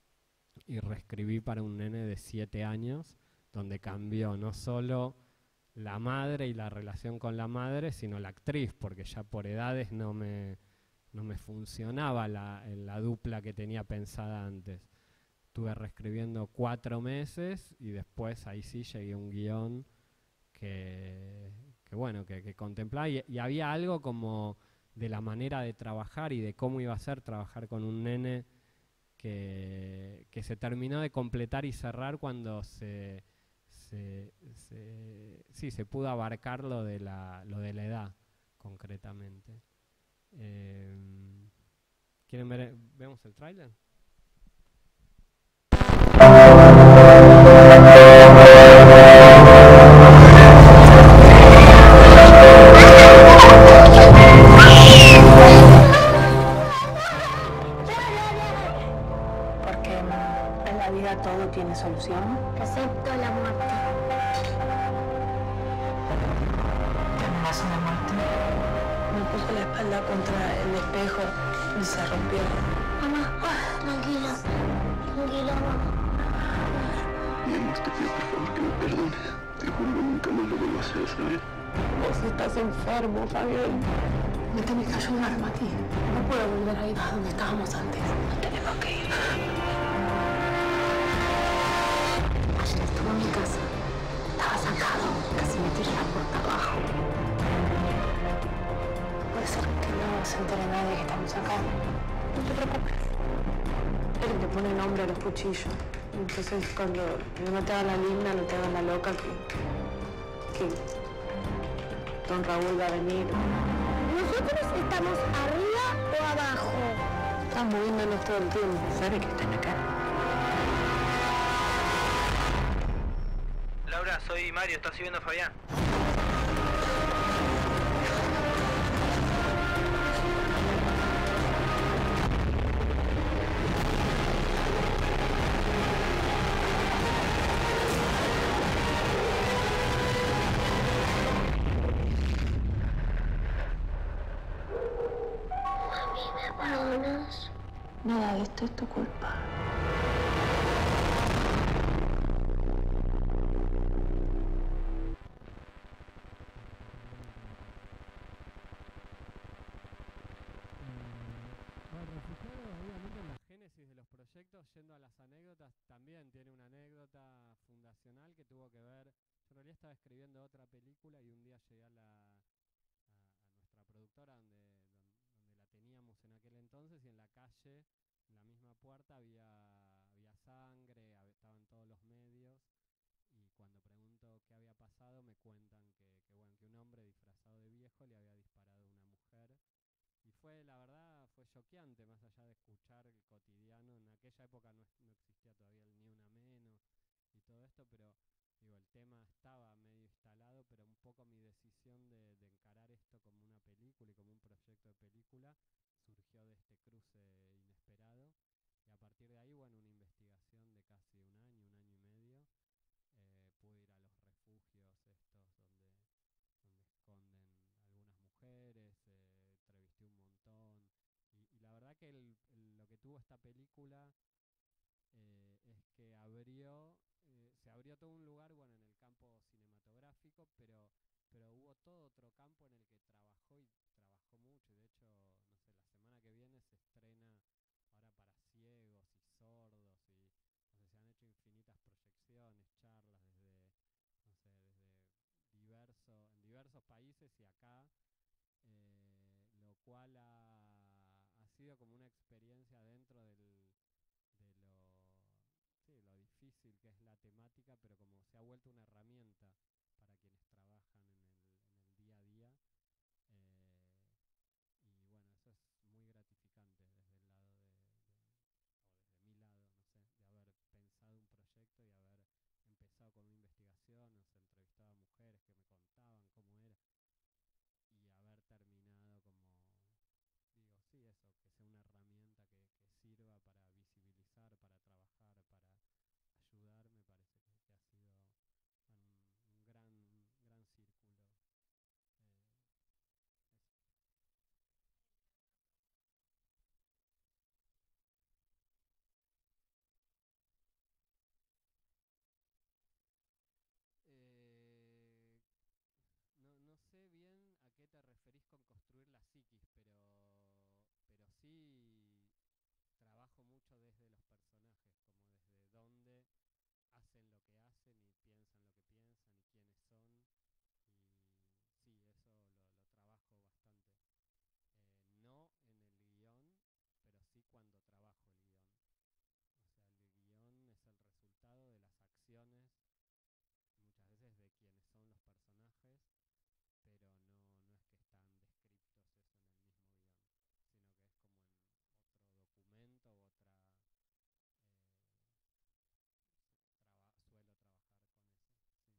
y reescribí para un nene de siete años, donde cambió no solo la madre y la relación con la madre, sino la actriz, porque ya por edades no me, no me funcionaba la, la dupla que tenía pensada antes. Estuve reescribiendo cuatro meses y después ahí sí llegué a un guión que, que bueno, que, que contemplaba y, y había algo como de la manera de trabajar y de cómo iba a ser trabajar con un nene que, que se terminó de completar y cerrar cuando se, se, se, sí, se pudo abarcar lo de la, lo de la edad concretamente. Eh, ¿Quieren ver? ¿Vemos el tráiler? Porque en la vida todo tiene solución. Excepto la muerte. ¿Temerás una muerte? Me puse la espalda contra el espejo y se rompió. Mamá, ah, tranquila. Tranquila, mamá. Mi amor, te pido por favor que me perdones. Te juro que nunca más lo vuelvo a hacer, ¿sabes? Vos estás enfermo, Fabián. Me tenés que ayudar, Mati. No puedo volver a ir a donde estábamos antes. Tenemos que ir. Ayer estuvo en mi casa. Estaba sacado. Casi me tiré la puerta abajo. Puede ser que no se entere nadie que estamos acá. No te preocupes. Él te pone nombre a los cuchillos. Entonces, cuando no te hagan la linda, no te hagan la loca, que, que don Raúl va a venir. ¿Nosotros estamos arriba o abajo? Están moviéndonos todo el tiempo. ¿Sabe que están acá? Laura, soy Mario, ¿estás siguiendo a Fabián? Nada de esto es tu culpa. Bueno, refugiado obviamente en la génesis de los proyectos, yendo a las anécdotas, también tiene una anécdota fundacional que tuvo que ver. Yo en realidad estaba escribiendo otra película y un día llegué a, la, a, a nuestra productora donde, donde, donde la teníamos en aquel entonces y en la calle, en la misma puerta, había, había sangre, hab- estaban todos los medios y cuando pregunto qué había pasado me cuentan que, que, bueno, que un hombre disfrazado de viejo le había disparado a una mujer. Y fue, la verdad, fue choqueante, más allá de escuchar el cotidiano. En aquella época no, es- no existía todavía el ni una menos y todo esto, pero digo, el tema estaba medio instalado, pero un poco mi decisión de, de encarar esto como una película y como un proyecto de película surgió de este cruce inesperado. Y a partir de ahí, bueno, una investigación de casi un año, un año y medio. Eh, pude ir a los refugios estos donde, donde esconden algunas mujeres, eh, entrevisté un montón. Y, y la verdad que el, el- lo que tuvo esta película eh, es que abrió, eh, se abrió todo un lugar, bueno, en el campo cinematográfico, pero, pero hubo todo otro campo en el que trabajó y trabajó mucho. Y de hecho, no sé, la semana que viene se estrena ahora para ciegos y sordos y no sé, se han hecho infinitas proyecciones, charlas desde, no sé, desde diverso, en diversos países y acá, eh, lo cual ha, ha sido como una experiencia dentro del, de lo, sí, lo difícil que es la temática, pero como se ha vuelto una herramienta para quienes trabajan en el, en el día a día. Eh, y bueno, eso es muy gratificante desde el lado de, de- o desde mi lado, no sé, de haber pensado un proyecto y haber empezado con una investigación, nos entrevistaba a mujeres que me contaban cómo era y haber terminado como, digo, sí, eso, que sea una herramienta que, que sirva para visibilizar, para trabajar, para ayudar, me parece que, que ha sido bueno, un, un chiquis, pero, pero sí trabajo mucho desde los personajes, como desde dónde hacen lo que hacen y piensan lo que piensan y quiénes son. Y sí, eso lo, lo trabajo bastante. Eh, no en el guión, pero sí cuando trabajo el guión. O sea, el guión es el resultado de las acciones, muchas veces de quienes son los personajes, pero no, no es que están descriptos eso en el mismo guión, sino que es como en otro documento u otra... Eh, su- traba- suelo trabajar con eso, sí.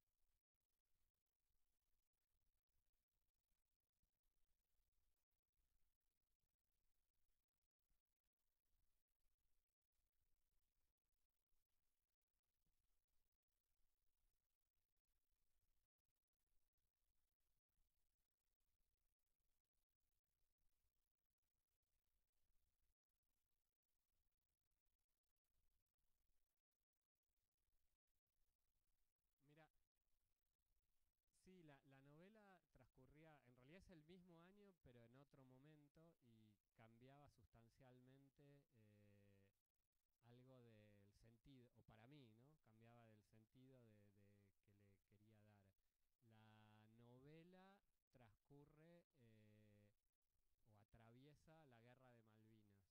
Mira, sí, la, la novela transcurría, en realidad es el mismo año, pero en otro momento y cambiaba sustancialmente eh, algo del sentido, o para mí, ¿no? Cambiaba del sentido de, de que le quería dar. La novela transcurre eh, o atraviesa la guerra de Malvinas.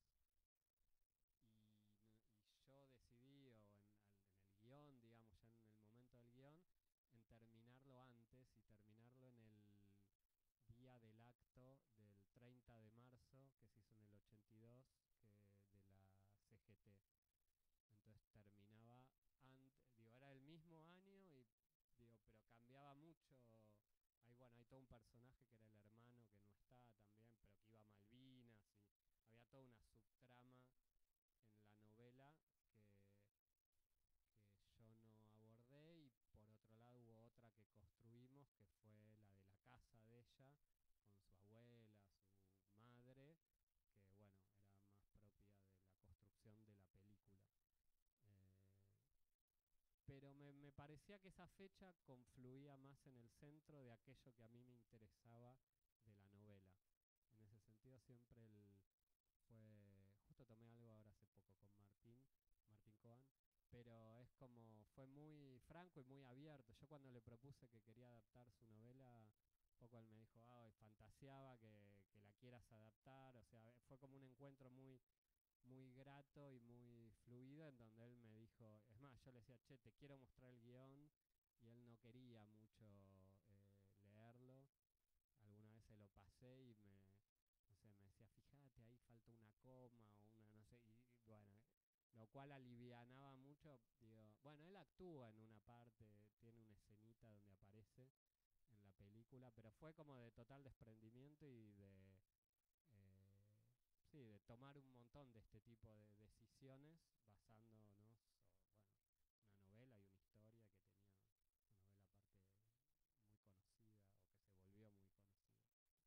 Y, n- y yo decidí, o en, al- en el guión, digamos, ya en el momento del guión, en terminarlo antes y terminarlo en el día del acto del treinta de marzo que se hizo en el ochenta y dos que de la C G T. Entonces terminaba antes, digo, era el mismo año y digo, pero cambiaba mucho. Hay, bueno, hay todo un personaje que era el hermano que no está también, pero que iba a Malvinas y había toda una subtrama en la novela que, que yo no abordé y por otro lado hubo otra que construimos que fue la de la casa de ella con su abuela, su madre, que bueno, era más propia de la construcción de la película. Eh, pero me, me parecía que esa fecha confluía más en el centro de aquello que a mí me interesaba de la novela. En ese sentido siempre el, fue, justo tomé algo ahora hace poco con Martín, Martín Coan, pero es como, fue muy franco y muy abierto. Yo cuando le propuse que quería adaptar su novela, un poco él me dijo, ah, fantaseaba que, que la quieras adaptar, o sea, fue como un encuentro muy muy grato y muy fluido en donde él me dijo, es más, yo le decía, che, te quiero mostrar el guión y él no quería mucho eh, leerlo. Alguna vez se lo pasé y me, no sé, me decía, fíjate, ahí falta una coma o una, no sé, y, y bueno, eh, lo cual alivianaba mucho, digo, bueno, él actúa en una parte, tiene una escenita donde aparece en la película, pero fue como de total desprendimiento y de... Eh, sí, de tomar un montón de este tipo de decisiones basándonos, o, bueno, una novela y una historia que tenía, una novela aparte muy conocida o que se volvió muy conocida.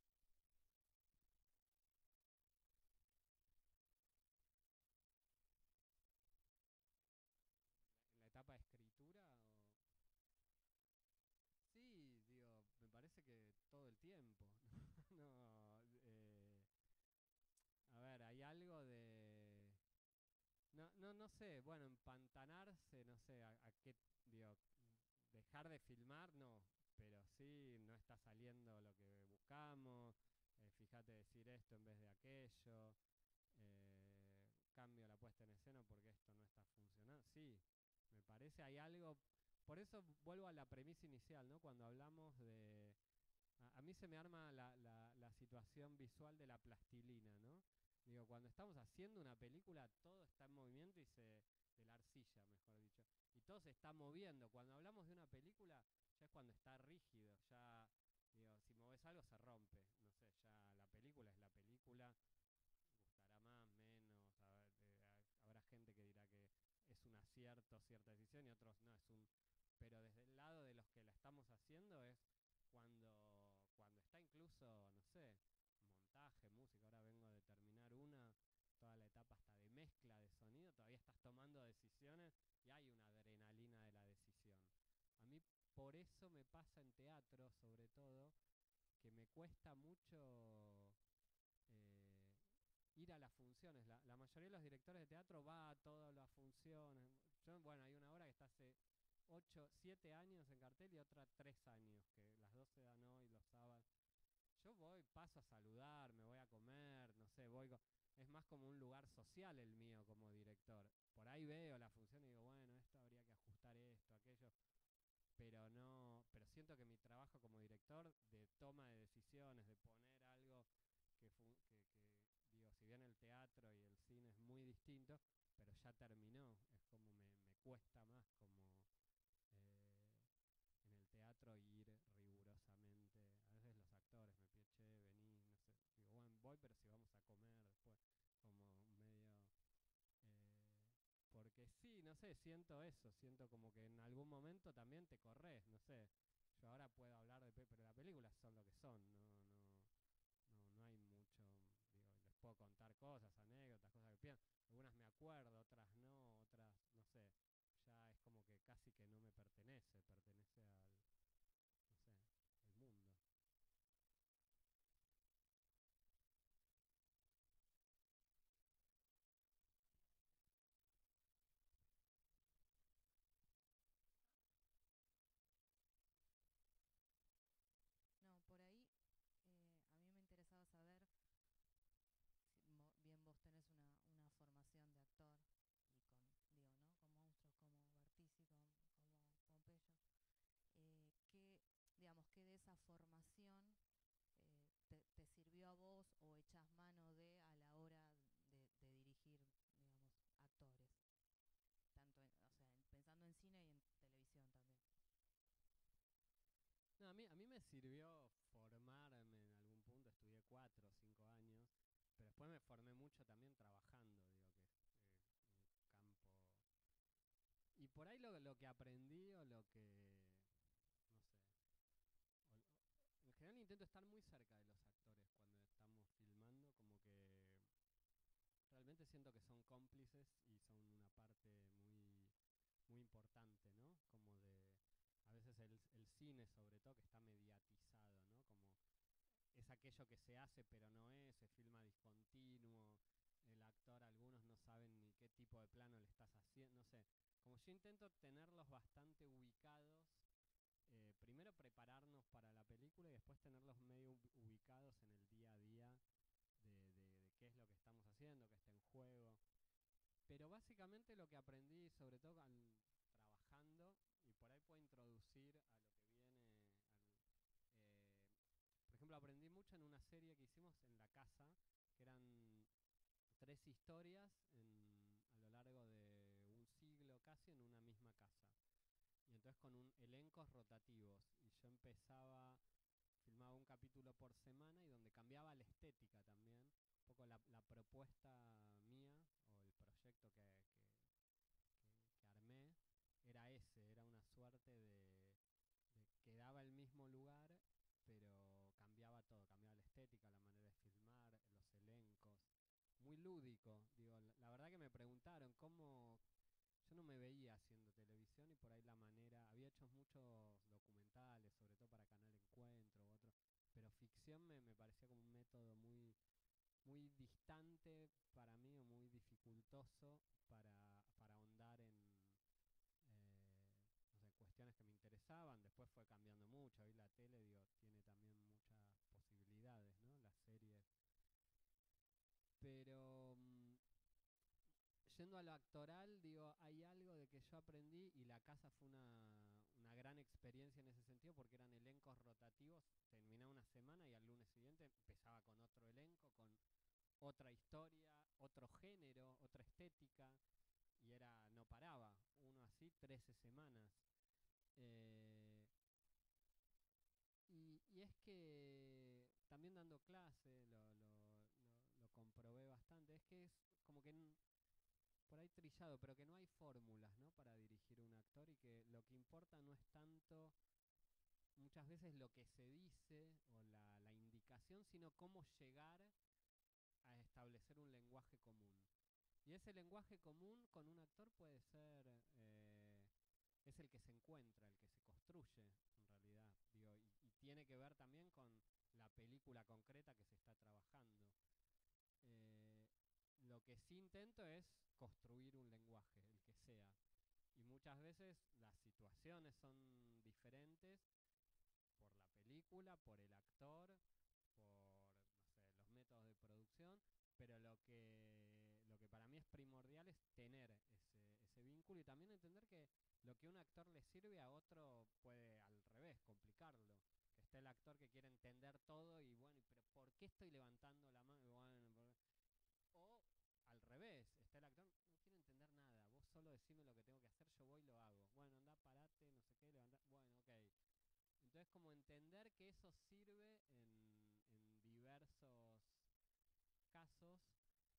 ¿En la, en la etapa de escritura? O... Sí, digo, me parece que todo el tiempo. no, eh, a ver, hay algo de... No, no, no sé, bueno, empantanarse, no sé, a, a qué, digo, dejar de filmar, no, pero sí, no está saliendo lo que buscamos, eh, fíjate decir esto en vez de aquello, eh, cambio la puesta en escena porque esto no está funcionando, sí, me parece hay algo, por eso vuelvo a la premisa inicial, ¿no? Cuando hablamos de, a, a mí se me arma la, la, la situación visual de la plastilina, ¿no? Digo, cuando estamos haciendo una película, todo está en movimiento y se... de la arcilla, mejor dicho. Y todo se está moviendo. Cuando hablamos de una película, ya es cuando está rígido. Ya, digo, si moves algo se rompe. No sé, ya la película es la película. Gustará más, menos. hab- eh, ha- Habrá gente que dirá que es un acierto cierta decisión y otros no, es un... Pero desde el lado de los que la estamos haciendo es cuando, cuando está incluso, no sé, montaje, música, ahora vengo de terminar una, toda la etapa hasta de mezcla de sonido, todavía estás tomando decisiones y hay una adrenalina de la decisión. A mí por eso me pasa en teatro, sobre todo, que me cuesta mucho ir a las funciones. La, la mayoría de los directores de teatro va a todas las funciones. Yo, bueno, hay una obra que está hace ocho, siete años en cartel y otra tres años, que las dos se dan hoy, los sábados. Yo voy, paso a saludar, me voy a comer, no sé, voy... co- Es más como un lugar social el mío como director. Por ahí veo la función y digo, bueno, esto habría que ajustar esto, aquello. Pero no, pero siento que mi trabajo como director de toma de decisiones, de poner algo que, fun- que, que digo, si bien el teatro y el cine es muy distinto, pero ya terminó, es como me, me cuesta más como eh, en el teatro ir rigurosamente. A veces los actores me piden, che, vení, no sé, digo, bueno, voy, pero si vamos a comer después, como medio... eh, porque sí, no sé, siento eso, siento como que en algún momento también te corres, no sé. Yo ahora puedo hablar de... pe- pero las películas son lo que son, no, no, no, no hay mucho, digo, les puedo contar cosas, anécdotas, cosas que pienso. Algunas me acuerdo, otras no, otras, no sé. Ya es como que casi que no me pertenece, pertenece al, no sé, al mundo. No, por ahí eh, a mí me interesaba saber, si mo- bien vos tenés una, una formación de actor y con, digo, ¿no? Con monstruos como Bartizi, con, como Pompeyo, eh, ¿qué, digamos, qué de esa formación eh, te, te sirvió a vos o echás mano de a la hora de, de dirigir, digamos, actores? Tanto, en- o sea, en- pensando en cine y en televisión también. No, a mí, a mí me sirvió formarme en algún punto, estudié cuatro o cinco años, pero después me formé mucho también trabajando, digo, que es eh, un campo... Y por ahí lo, lo que aprendí o lo que, no sé, o- o- en general intento estar muy cerca de los actores cuando estamos filmando, como que realmente siento que son cómplices y son una parte muy, muy importante, ¿no? Como de, a veces el, el cine sobre todo que está mediatizado, ¿no? Como es aquello que se hace pero no es, se filma discontinuo, el actor, algunos no saben ni qué tipo de plano le estás haciendo, no sé. Como yo intento tenerlos bastante ubicados, eh, primero prepararnos para la película y después tenerlos medio ub- ubicados en el día a día de, de- de qué es lo que estamos haciendo, qué está en juego. Pero básicamente lo que aprendí, sobre todo al, trabajando, y por ahí puedo introducir a lo que viene, al, eh, por ejemplo, aprendí mucho en una serie que hicimos en la casa, que eran tres historias en, a lo largo de un siglo casi en una misma casa. Y entonces con un elencos rotativos. Y yo empezaba, filmaba un capítulo por semana y donde cambiaba la estética también. Un poco la, la propuesta mía o el proyecto que, que, que, que armé era ese, era una suerte de, de quedaba el mismo lugar, pero cambiaba todo, cambiaba la estética, la manera de filmar, los elencos. Muy lúdico, digo, la, la verdad que me preguntaron cómo, yo no me veía haciendo televisión y por ahí la manera, había hecho muchos documentales, sobre todo para Canal Encuentro u otro, pero ficción me, me parecía como un método muy, muy distante para mí o muy dificultoso para, para ahondar en, eh, no sé, cuestiones que me interesaban. Después fue cambiando mucho, hoy la tele, digo, tiene también muchas posibilidades, ¿no? Las series. Pero... mm, yendo a lo actoral, digo, hay algo de que yo aprendí y la casa fue una, una gran experiencia en ese sentido porque eran elencos rotativos, terminaba una semana y al lunes siguiente empezaba con otro elenco, con otra historia, otro género, otra estética y era, no paraba, uno así, trece semanas. Eh, y, y es que también dando clase lo, lo, lo, lo comprobé bastante, es que es como que... en- por ahí trillado, pero que no hay fórmulas, ¿no? Para dirigir un actor y que lo que importa no es tanto muchas veces lo que se dice o la, la indicación, sino cómo llegar a establecer un lenguaje común. Y ese lenguaje común con un actor puede ser, eh, es el que se encuentra, el que se construye en realidad, digo, y, y tiene que ver también con la película concreta que se está trabajando. Eh, lo que sí intento es construir un lenguaje, el que sea. Y muchas veces las situaciones son diferentes por la película, por el actor, por, no sé, los métodos de producción, pero lo que, lo que para mí es primordial es tener ese, ese vínculo y también entender que lo que a un actor le sirve a otro puede al revés, complicarlo. Que está el actor que quiere entender todo y bueno, pero ¿por qué estoy levantando la mano? Bueno, por... O al revés, está el actor, no quiero entender nada, vos solo decime lo que tengo que hacer, yo voy y lo hago. Bueno, anda, parate, no sé qué, levanta. Bueno, ok. Entonces como entender que eso sirve en, en diversos casos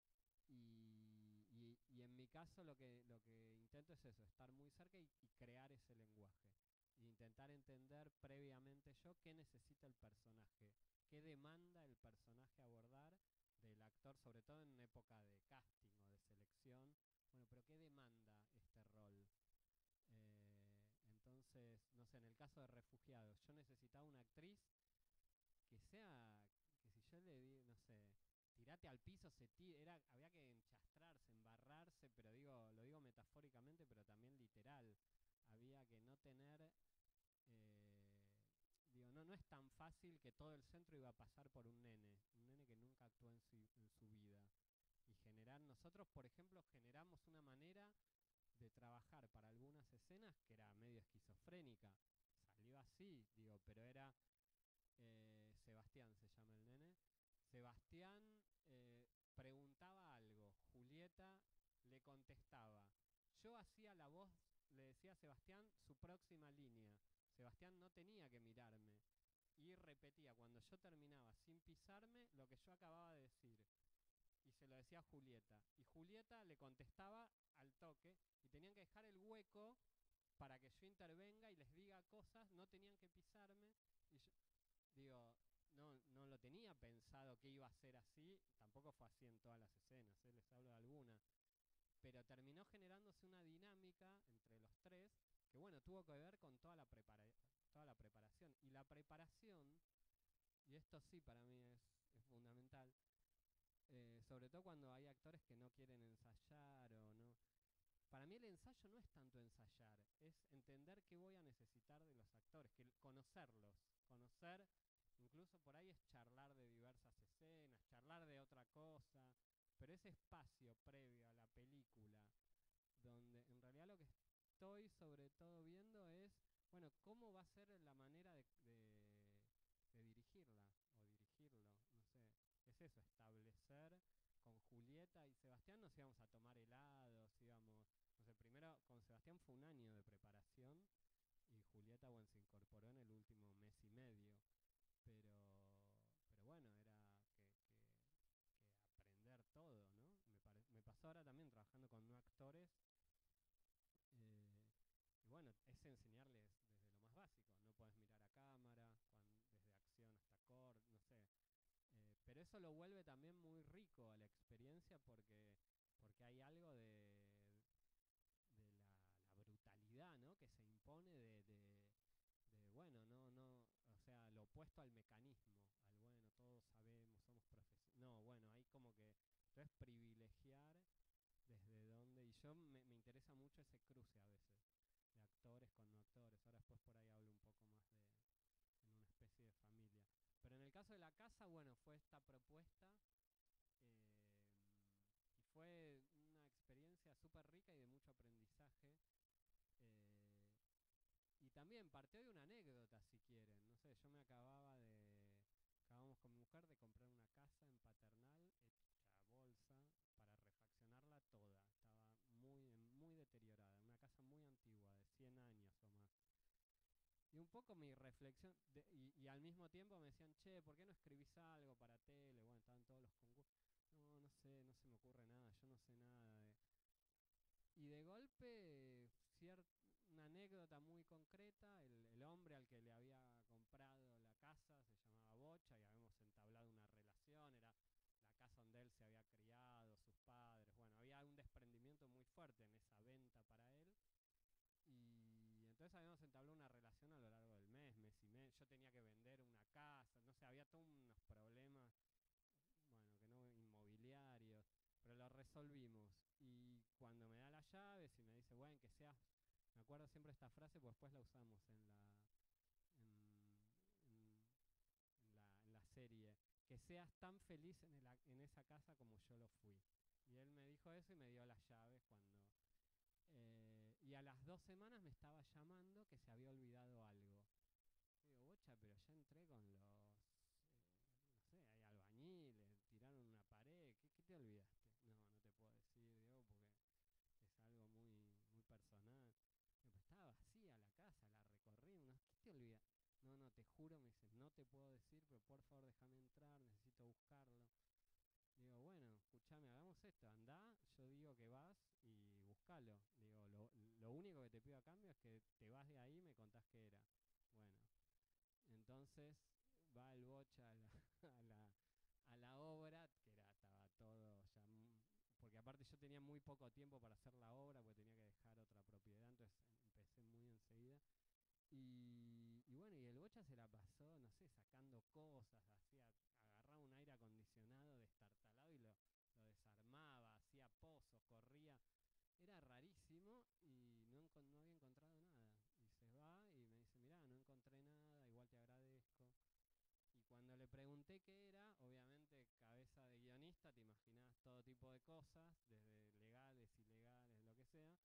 y, y, y en mi caso lo que, lo que intento es eso, estar muy cerca y, y crear ese lenguaje. E intentar entender previamente yo qué necesita el personaje, qué demanda el personaje abordar del actor, sobre todo en época de casting o de selección. Bueno, pero ¿qué demanda este rol? Eh, entonces, no sé, en el caso de Refugiados, yo necesitaba una actriz que sea, que si yo le di, no sé, tirate al piso, se tira, era, había que enchastrarse, embarrarse, pero digo, lo digo metafóricamente, pero también literal. Había que no tener, eh, digo, no, no es tan fácil que todo el centro iba a pasar por un nene, un nene que nunca actuó en su, en su vida. Y generar, nosotros por ejemplo generamos una manera de trabajar para algunas escenas que era medio esquizofrénica. Salió así, digo, pero era eh, Sebastián se llama el nene. Sebastián eh, preguntaba algo, Julieta le contestaba. Yo hacía la voz, le decía a Sebastián su próxima línea. Sebastián no tenía que mirarme y repetía cuando yo terminaba sin pisarme lo que yo acababa de decir. Y se lo decía a Julieta. Y Julieta le contestaba al toque y tenían que dejar el hueco para que yo intervenga y les diga cosas, no tenían que pisarme. Y yo, digo, no, no lo tenía pensado que iba a ser así, tampoco fue así en todas las escenas, ¿eh? Les hablo de alguna. Pero terminó generándose una dinámica entre los tres que, bueno, tuvo que ver con toda la, prepara toda la preparación. Y la preparación, y esto sí para mí es, es fundamental, eh, sobre todo cuando hay actores que no quieren ensayar o no. Para mí el ensayo no es tanto ensayar, es entender qué voy a necesitar de los actores, que conocerlos, conocer, incluso por ahí es charlar de diversas escenas, charlar de otra cosa, pero ese espacio previo a la película, donde en realidad lo que estoy sobre todo viendo es, bueno, cómo va a ser la manera de, de, de dirigirla o dirigirlo, no sé, es eso, establecer con Julieta y Sebastián nos íbamos a tomar helados, íbamos, no sé, primero con Sebastián fue un año de preparación y Julieta, bueno, se incorporó en el último mes y medio, pero, pero bueno, era que, que, que aprender todo, ¿no? Me, pare, me pasó ahora también trabajando con no actores, eh, y bueno, es enseñarles desde lo más básico, no puedes mirar a cámara, cuando, desde acción hasta core, no sé. Eh, pero eso lo vuelve también muy rico a la experiencia porque, porque hay algo de, de la, la brutalidad, ¿no? Que se impone de, de, de, bueno, no, no, o sea, lo opuesto al mecanismo, al bueno, todos sabemos, somos profesionales. No, bueno, hay como que, entonces privilegiar desde dónde, y yo me, me interesa mucho ese cruce a veces, de actores con no actores. Ahora después por ahí hablo un poco más de, en una especie de familia. Pero en el caso de la casa, bueno, fue esta propuesta eh, y fue una experiencia súper rica y de mucho aprendizaje. Eh, y también partió de una anécdota, si quieren. No sé, yo me acababa de... Acabamos con mi mujer de comprar una casa en Paternal, hecha bolsa, para refaccionarla toda. Estaba muy, muy deteriorada, una casa muy antigua, de cien años o más. Y un poco mi reflexión, de, y, y al mismo tiempo me decían, che, ¿por qué no escribís algo para tele? Bueno, estaban todos los concursos. No, no sé, no se me ocurre nada, yo no sé nada de... Y de golpe, ciert, una anécdota muy concreta, el, el hombre al que le había comprado la casa se llamaba Bocha y habíamos entablado una relación, era la casa donde él se había criado, sus padres, bueno, había un desprendimiento muy fuerte en esa venta para él. Y entonces habíamos entablado una relación a lo largo del mes, mes y mes. Yo tenía que vender una casa, no sé, había todos unos problemas, bueno, que no inmobiliarios. Pero lo, resolvimos. Y cuando me da las llaves y me dice, bueno, que seas, me acuerdo siempre esta frase, pues después la usamos en la, en, en, en la, en la serie, que seas tan feliz en, el, en esa casa como yo lo fui. Y él me dijo eso y me dio las llaves cuando... Eh, y a las dos semanas me estaba llamando que se había olvidado algo. Y digo, bocha, pero ya entré con los... Eh, no sé, hay albañiles, tiraron una pared, ¿qué, qué te olvidaste? No, no te puedo decir, Diego, porque es algo muy, muy personal. Digo, pues estaba vacía la casa, la recorrí, unos, ¿qué te olvidas? No, no, te juro, me dice, no te puedo decir, pero por favor déjame entrar, necesito buscarlo. Digo, bueno, escuchame, hagamos esto, andá, yo digo que vas y buscalo. Digo, lo, lo único que te pido a cambio es que te vas de ahí y me contás qué era. Bueno, entonces va el bocha a la, a la, a la obra, que era, estaba todo ya, porque aparte yo tenía muy poco tiempo para hacer la obra, porque tenía que dejar otra propiedad, entonces empecé muy enseguida. Y, y bueno, y el bocha se la pasó, no sé, sacando cosas, hacía, agarraba un aire acondicionado destartalado y lo, lo desarmaba, hacía pozos, corría, era rarísimo y no, no había encontrado nada. Y se va y me dice, mirá, no encontré nada, igual te agradezco. Y cuando le pregunté qué era, obviamente cabeza de guionista, te imaginás todo tipo de cosas, desde legales, ilegales, lo que sea.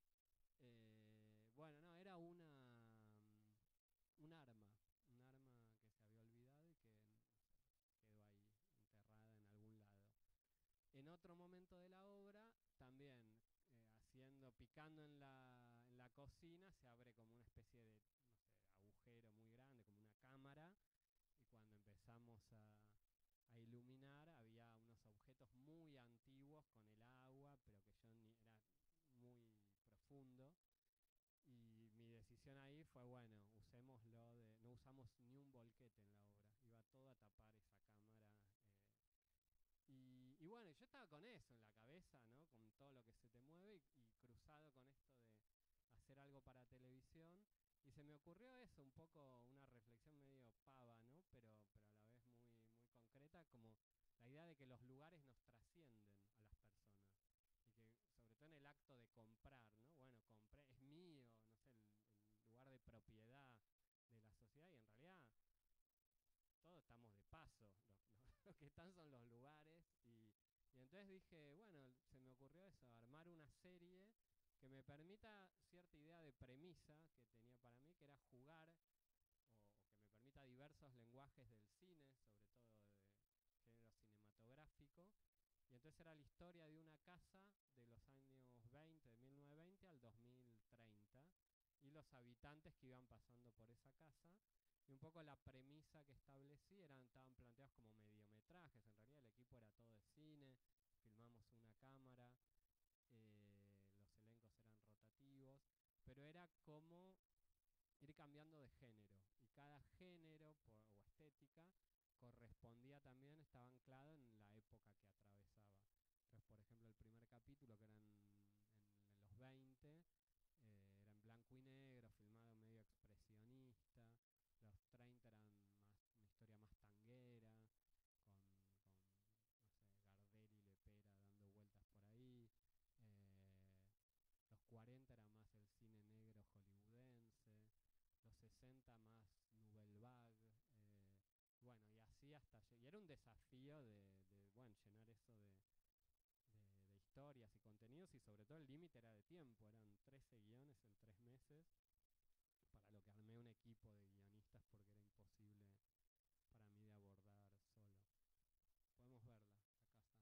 Eh, bueno, no, era una un arma, un arma que se había olvidado y que no sé, quedó ahí enterrada en algún lado. En otro momento de la obra, también eh, haciendo, picando en la, en la cocina, se abre como una especie de, no sé, agujero muy grande, como una cámara, y cuando empezamos a, a iluminar había unos objetos muy antiguos con el agua, pero que yo ni era muy profundo. Y mi decisión ahí fue, bueno, usémoslo de, no usamos ni un volquete en la obra, iba todo a tapar esa cámara. Eh, y, y bueno, yo estaba con eso en la cabeza, ¿no? Con todo lo que se te mueve y, y cruzado con esto de hacer algo para televisión. Y se me ocurrió eso, un poco una reflexión medio pava, ¿no? Pero, pero a la vez muy, muy concreta, como la idea de que los lugares nos trascienden a las personas. Y que sobre todo en el acto de comprar, ¿no? Bueno, compré, es mío, no sé, el, el lugar de propiedad de la sociedad, y en realidad todos estamos de paso, lo, lo, lo que están son los lugares, y, y entonces dije, bueno, se me ocurrió eso, armar una serie que me permita cierta idea de premisa que tenía para mí, que era jugar, o, o que me permita diversos lenguajes del cine, sobre todo de género cinematográfico. Y entonces era la historia de una casa de los años veinte, de mil novecientos veinte al dos mil treinta, y los habitantes que iban pasando por esa casa. Y un poco la premisa que establecí eran, estaban planteados como mediometrajes, en realidad el equipo era todo de cine, filmamos una cámara, eh, los elencos eran rotativos, pero era como ir cambiando de género, y cada género por, o estética correspondía también, estaba anclado en la época que atravesaba. Entonces, por ejemplo, el primer capítulo, que era en, en, en los veinte, eh, era en blanco y negro, filmado medio expresionista. Los treinta eran más una historia más tanguera, con, con no sé, Gardel y Lepera dando vueltas por ahí. Eh, los cuarenta era más el cine negro hollywoodense. Los sesenta más Nouvelle Vague. Eh, Bueno, y así hasta... Y era un desafío de, de bueno, llenar eso de, de, de historias y contenidos, y sobre todo el límite era de tiempo. Eran trece guiones en tres meses, para lo que armé un equipo de guionistas porque era imposible para mí de abordar solo. Podemos verla, la casa.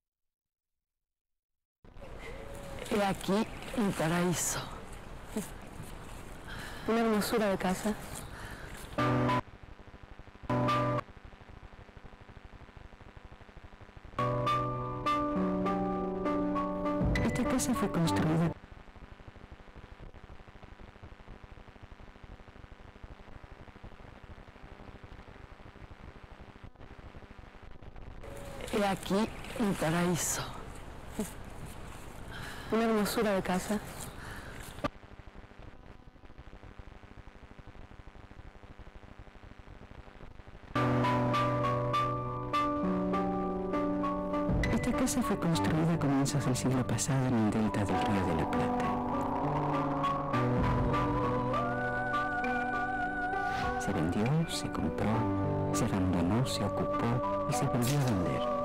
He aquí un paraíso. Una hermosura de casa. Esta casa fue construida He aquí un paraíso. Una hermosura de casa. Esta casa casa fue construida a comienzos del siglo pasado en el delta del Río de la Plata. Se vendió, se compró, se abandonó, se ocupó y se volvió a vender.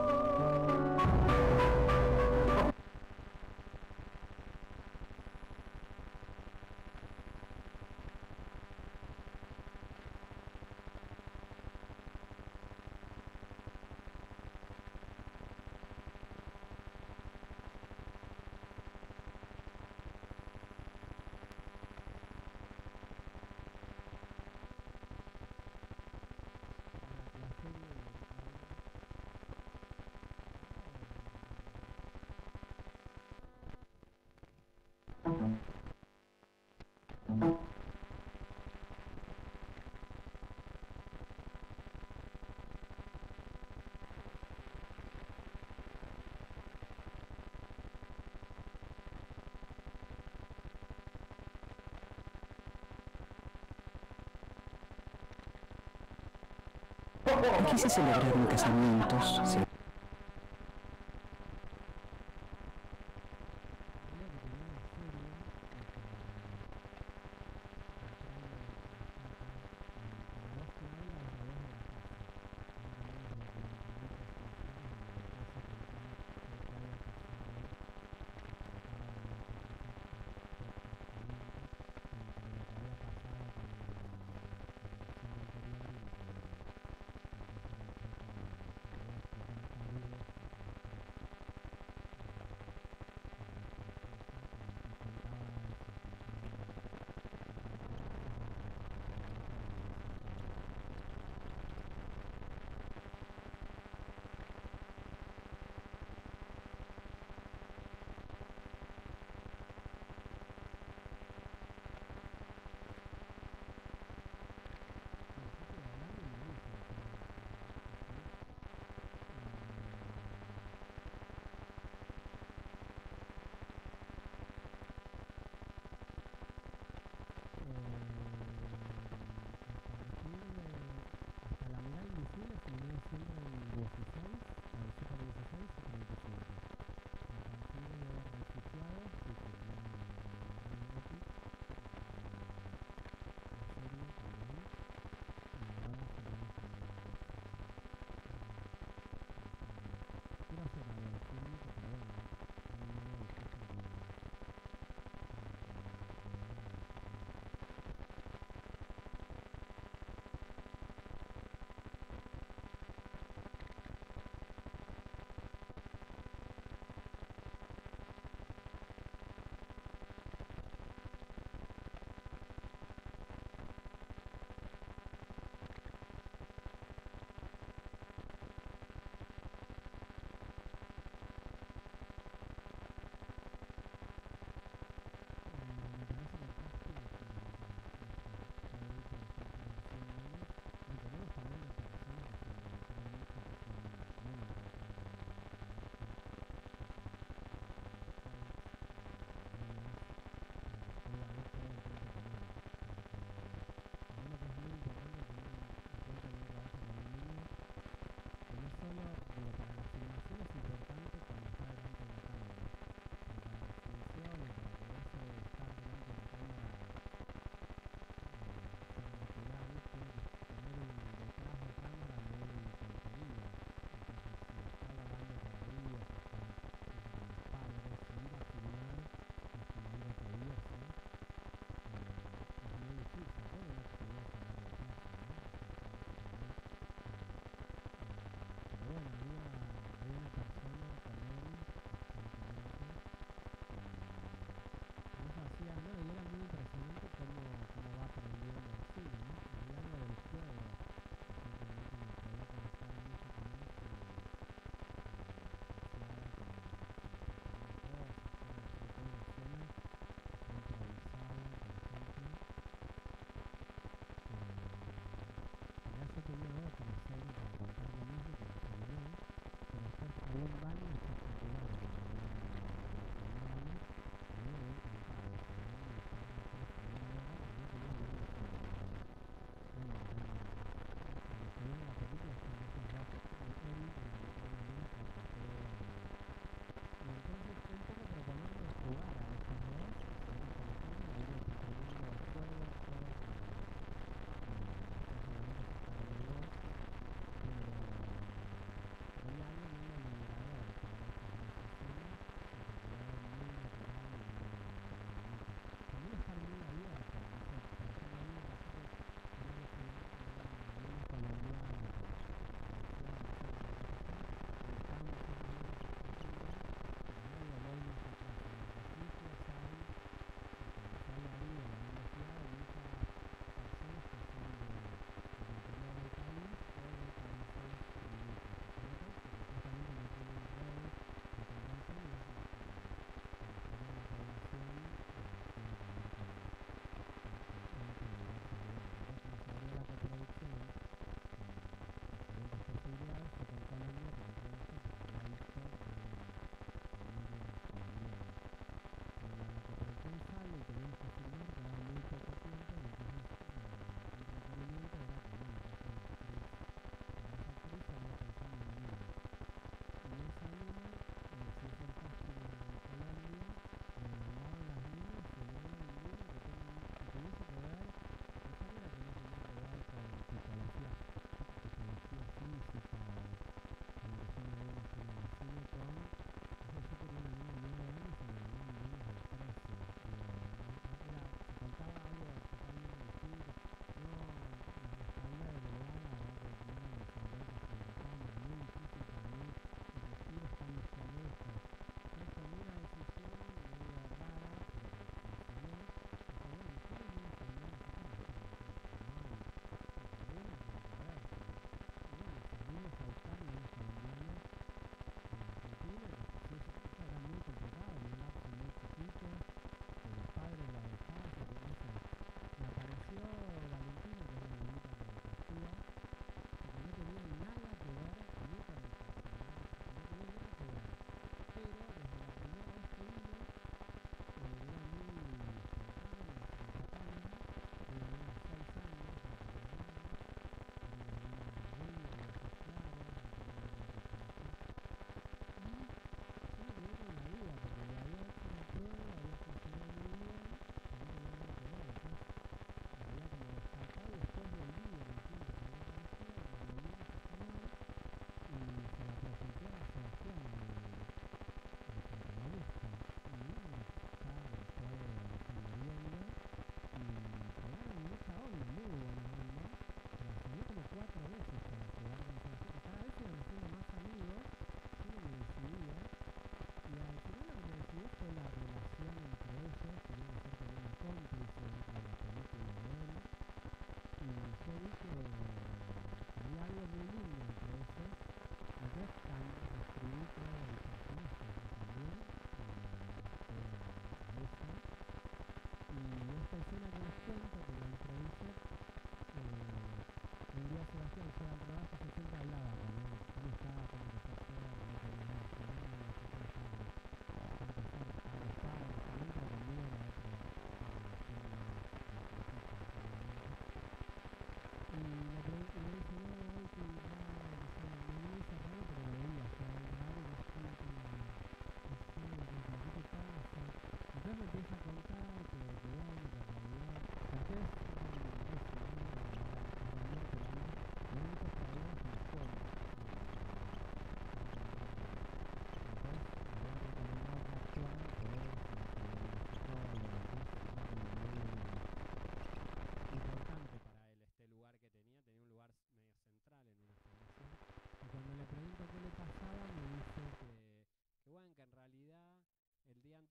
Aquí se celebraron casamientos, se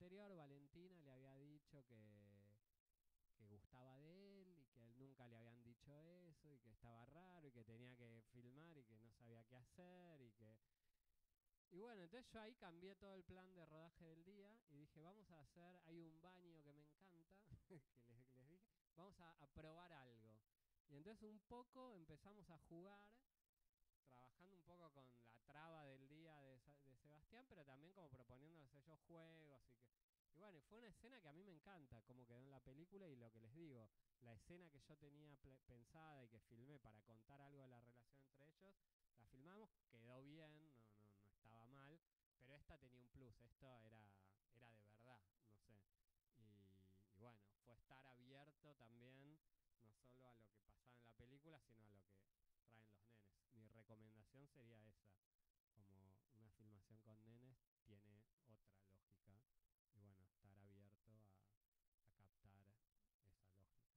anterior Valentina le había dicho que, que gustaba de él y que a él nunca le habían dicho eso y que estaba raro y que tenía que filmar y que no sabía qué hacer y que... Y bueno, entonces yo ahí cambié todo el plan de rodaje del día y dije, vamos a hacer, hay un baño que me encanta, que les, les dije, vamos a, a probar algo. Y entonces un poco empezamos a jugar, trabajando un poco con la traba del día de, de Sebastián, pero también como proponiéndoles ellos juegos y que... Y bueno, fue una escena que a mí me encanta, como quedó en la película y lo que les digo, la escena que yo tenía pensada y que filmé para contar algo de la relación entre ellos, la filmamos, quedó bien, no, no, no estaba mal, pero esta tenía un plus, esto era, era de verdad, no sé. Y, y bueno, fue estar abierto también, no solo a lo que pasaba en la película, sino a lo que traen los nenes. Mi recomendación sería esa, como una filmación con nenes tiene otra lógica, y bueno, estar abierto a, a captar esa lógica.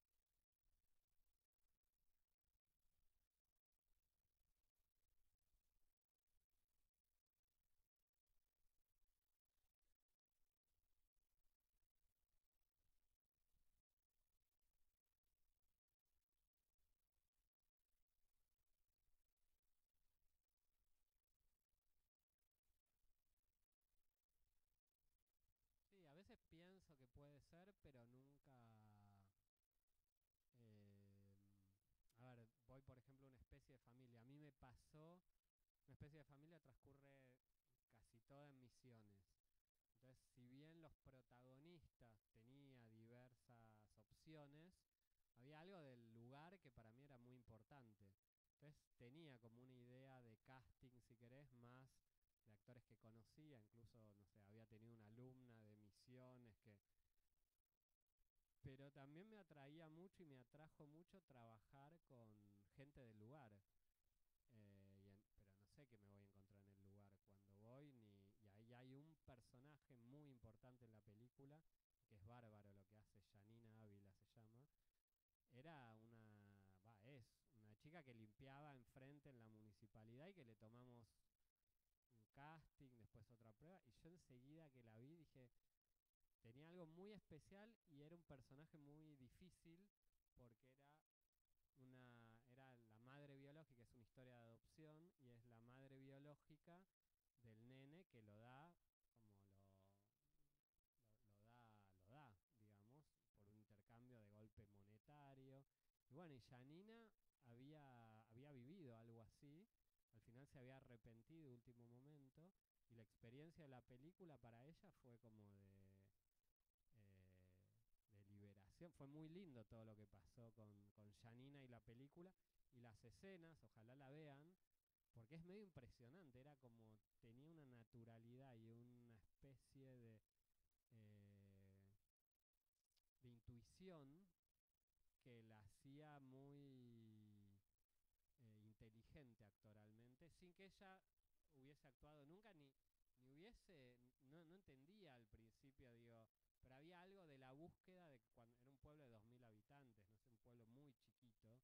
Sí, a veces pienso que puede ser, pero nunca... Eh, a ver, voy por ejemplo a una especie de familia. A mí me pasó, una especie de familia transcurre casi toda en Misiones. Entonces, si bien los protagonistas tenía diversas opciones, había algo del lugar que para mí era muy importante. Entonces tenía como una idea de casting, si querés, más de actores que conocía, incluso, no sé, había tenido una alumna de Misiones que... Pero también me atraía mucho y me atrajo mucho trabajar con gente del lugar. Eh, y en, pero no sé qué me voy a encontrar en el lugar cuando voy, ni, y ahí hay un personaje muy importante en la película, que es bárbaro lo que hace, Janina Ávila se llama. Era una, va, es una chica que limpiaba enfrente en la municipalidad y que le tomamos un casting, después otra prueba, y yo enseguida que la vi dije, tenía algo muy especial y era un personaje muy difícil porque era una era la madre biológica, es una historia de adopción y es la madre biológica del nene que lo da como lo lo, lo da lo da digamos por un intercambio de golpe monetario. Y bueno, y Janina había había vivido algo así, al final se había arrepentido de último momento y la experiencia de la película para ella fue como de eh, de liberación. Fue muy lindo todo lo que pasó con, con Janina y la película y las escenas, ojalá la vean, porque es medio impresionante, era como tenía una naturalidad y una especie de eh, de intuición que la hacía muy eh, inteligente actoralmente, sin que ella hubiese actuado nunca ni, ni hubiese, no, no entendía al principio, digo, pero había algo de la búsqueda de que cuando era un pueblo de dos mil habitantes, no sé, un pueblo muy chiquito,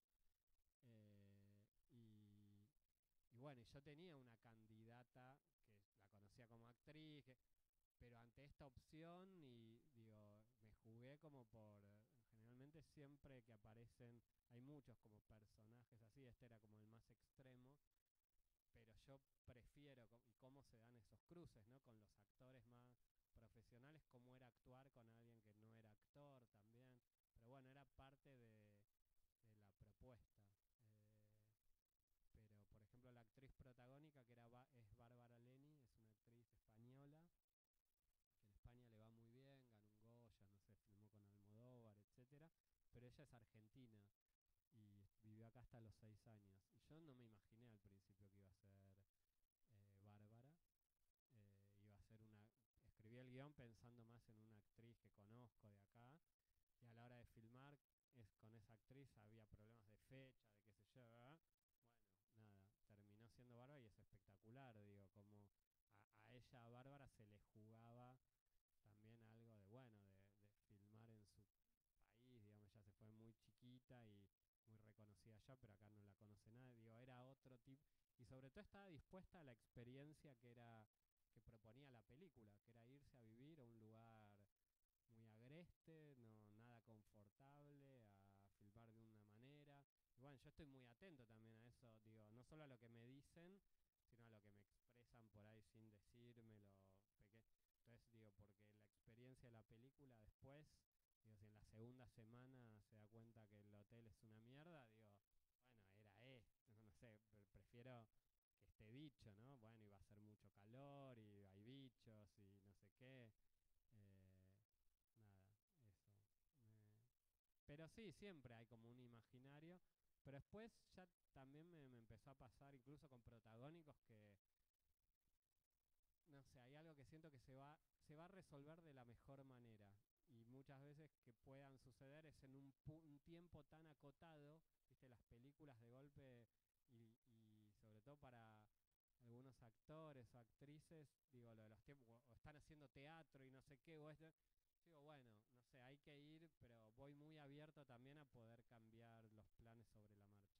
eh, y, y bueno, y yo tenía una candidata que la conocía como actriz, que, pero ante esta opción y digo, me jugué como por, generalmente siempre que aparecen, hay muchos como personajes así, este era como el más extremo, pero yo prefiero, y cómo se dan esos cruces, ¿no? Con los actores más profesionales, cómo era actuar con alguien que no era actor también, pero bueno, era parte de, de la propuesta. Eh, pero por ejemplo la actriz protagónica que era ba es Bárbara Leni, es una actriz española que en España le va muy bien, ganó un Goya, no sé, filmó con Almodóvar, etcétera, pero ella es argentina y vivió acá hasta los seis años. Y yo no me imaginé al principio que iba a ser eh, Bárbara. Eh, iba a ser una... Escribí el guión pensando más en una actriz que conozco de acá. Y a la hora de filmar es con esa actriz había problemas de fecha, de qué sé yo. ¿verdad? Bueno, nada, terminó siendo Bárbara y es espectacular. Digo, como a, a ella, a Bárbara, se le jugaba también algo de, bueno, de, de filmar en su país. Digamos, ella se fue muy chiquita y muy reconocida allá, pero acá no la conoce nadie. Digo, era otro tipo. Y sobre todo estaba dispuesta a la experiencia que era que proponía la película, que era irse a vivir a un lugar bueno, yo estoy muy atento también a eso, digo, no solo a lo que me dicen, sino a lo que me expresan por ahí sin decírmelo. Peque Entonces, digo, porque la experiencia de la película después, digo, si en la segunda semana se da cuenta que el hotel es una mierda, digo, bueno, era esto, no sé, pre prefiero que esté dicho, ¿no? Bueno, iba a ser mucho calor y hay bichos y no sé qué. Eh, nada, eso. Eh, pero sí, siempre hay como un imaginario. Pero después ya también me, me empezó a pasar, incluso con protagónicos, que no sé, hay algo que siento que se va, se va a resolver de la mejor manera. Y muchas veces que puedan suceder es en un, un tiempo tan acotado, viste, las películas de golpe y, y sobre todo para algunos actores o actrices, digo, lo de los tiempos, o, o están haciendo teatro y no sé qué, o es de, digo, bueno, no sé, hay que ir, pero voy muy abierto también a poder cambiar los planes sobre la marcha.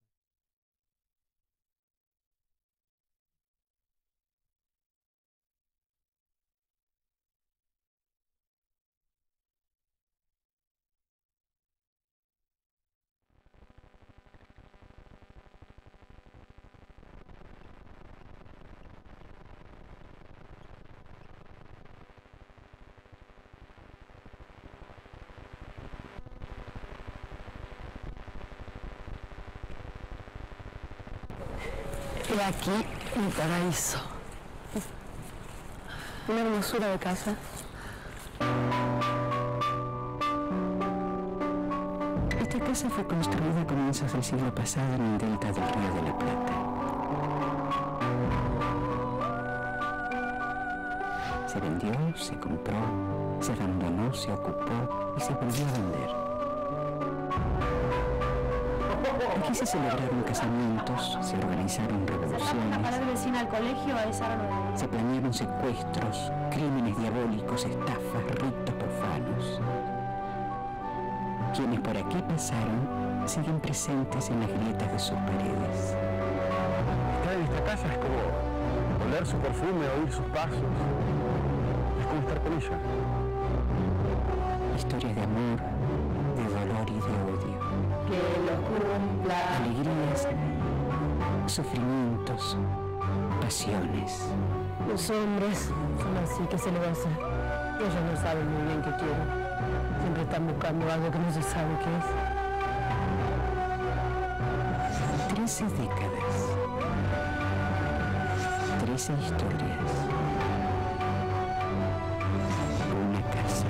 He aquí mi paraíso. Una hermosura de casa. Esta casa fue construida a comienzos del siglo pasado en el delta del Río de la Plata. Se vendió, se compró, se abandonó, se ocupó y se volvió a vender. Aquí se celebraron casamientos, se organizaron revoluciones, al colegio, esa se planearon secuestros, crímenes diabólicos, estafas, ritos profanos. Quienes por aquí pasaron siguen presentes en las grietas de sus paredes. Estar en esta casa es como oler su perfume, oír sus pasos. Es como estar con ella. Historias de amor, de dolor y de odio. Que lo cumpla. Alegrías, sufrimientos, pasiones. Los hombres son así, ¿qué se le va a hacer? Ellos no saben muy bien qué quieren. Siempre están buscando algo que no se sabe qué es. Trece décadas. Trece historias. Una casa.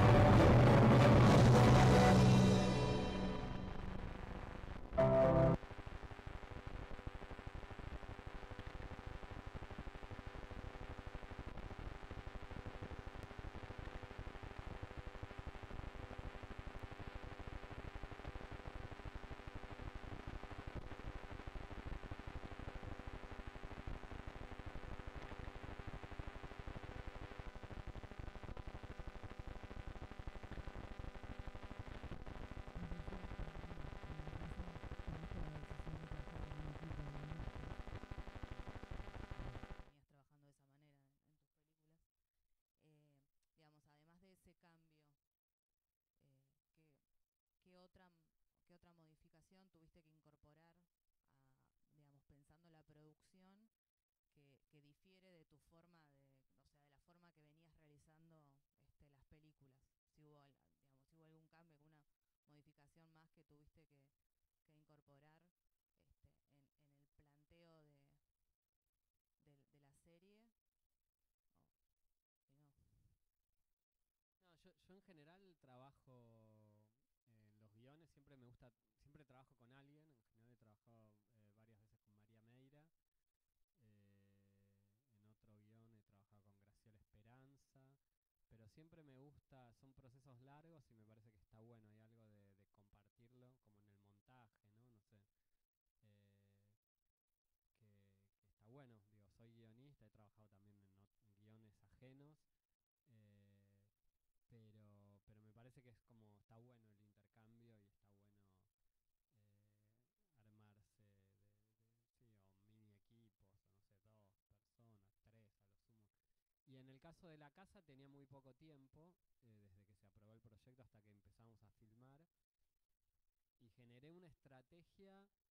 Venías trabajando de esa manera en, en tus películas. Eh, digamos, además de ese cambio, eh, ¿qué, qué otra, qué otra modificación tuviste que incorporar, a, digamos, pensando la producción que, que difiere de tu forma de, o sea, de la forma que venías realizando este, las películas? Si hubo, digamos, si hubo algún cambio, alguna modificación más que tuviste que, que incorporar este, en, en el planteo de, de, de la serie, o si no. No, yo, yo en general trabajo en los guiones, siempre me gusta, siempre trabajo con alguien, en general he trabajado eh, varias veces con María Meira, eh, en otro guión he trabajado con Graciela Esperanza, pero siempre me gusta, son procesos largos y me parece que está bueno, hay algo de, de compartirlo, como en el montaje, ¿no? No sé, eh, que, que está bueno, digo, soy guionista, he trabajado también en, en guiones ajenos, eh, pero pero me parece que es como, está bueno el intercambio y está bueno eh, armarse de, de, sí, o mini equipos, o no sé, dos personas, tres a lo sumo. Y en el caso de la casa tenía muy poco tiempo, eh, desde que se aprobó el proyecto hasta que empezamos a filmar, y generé una estrategia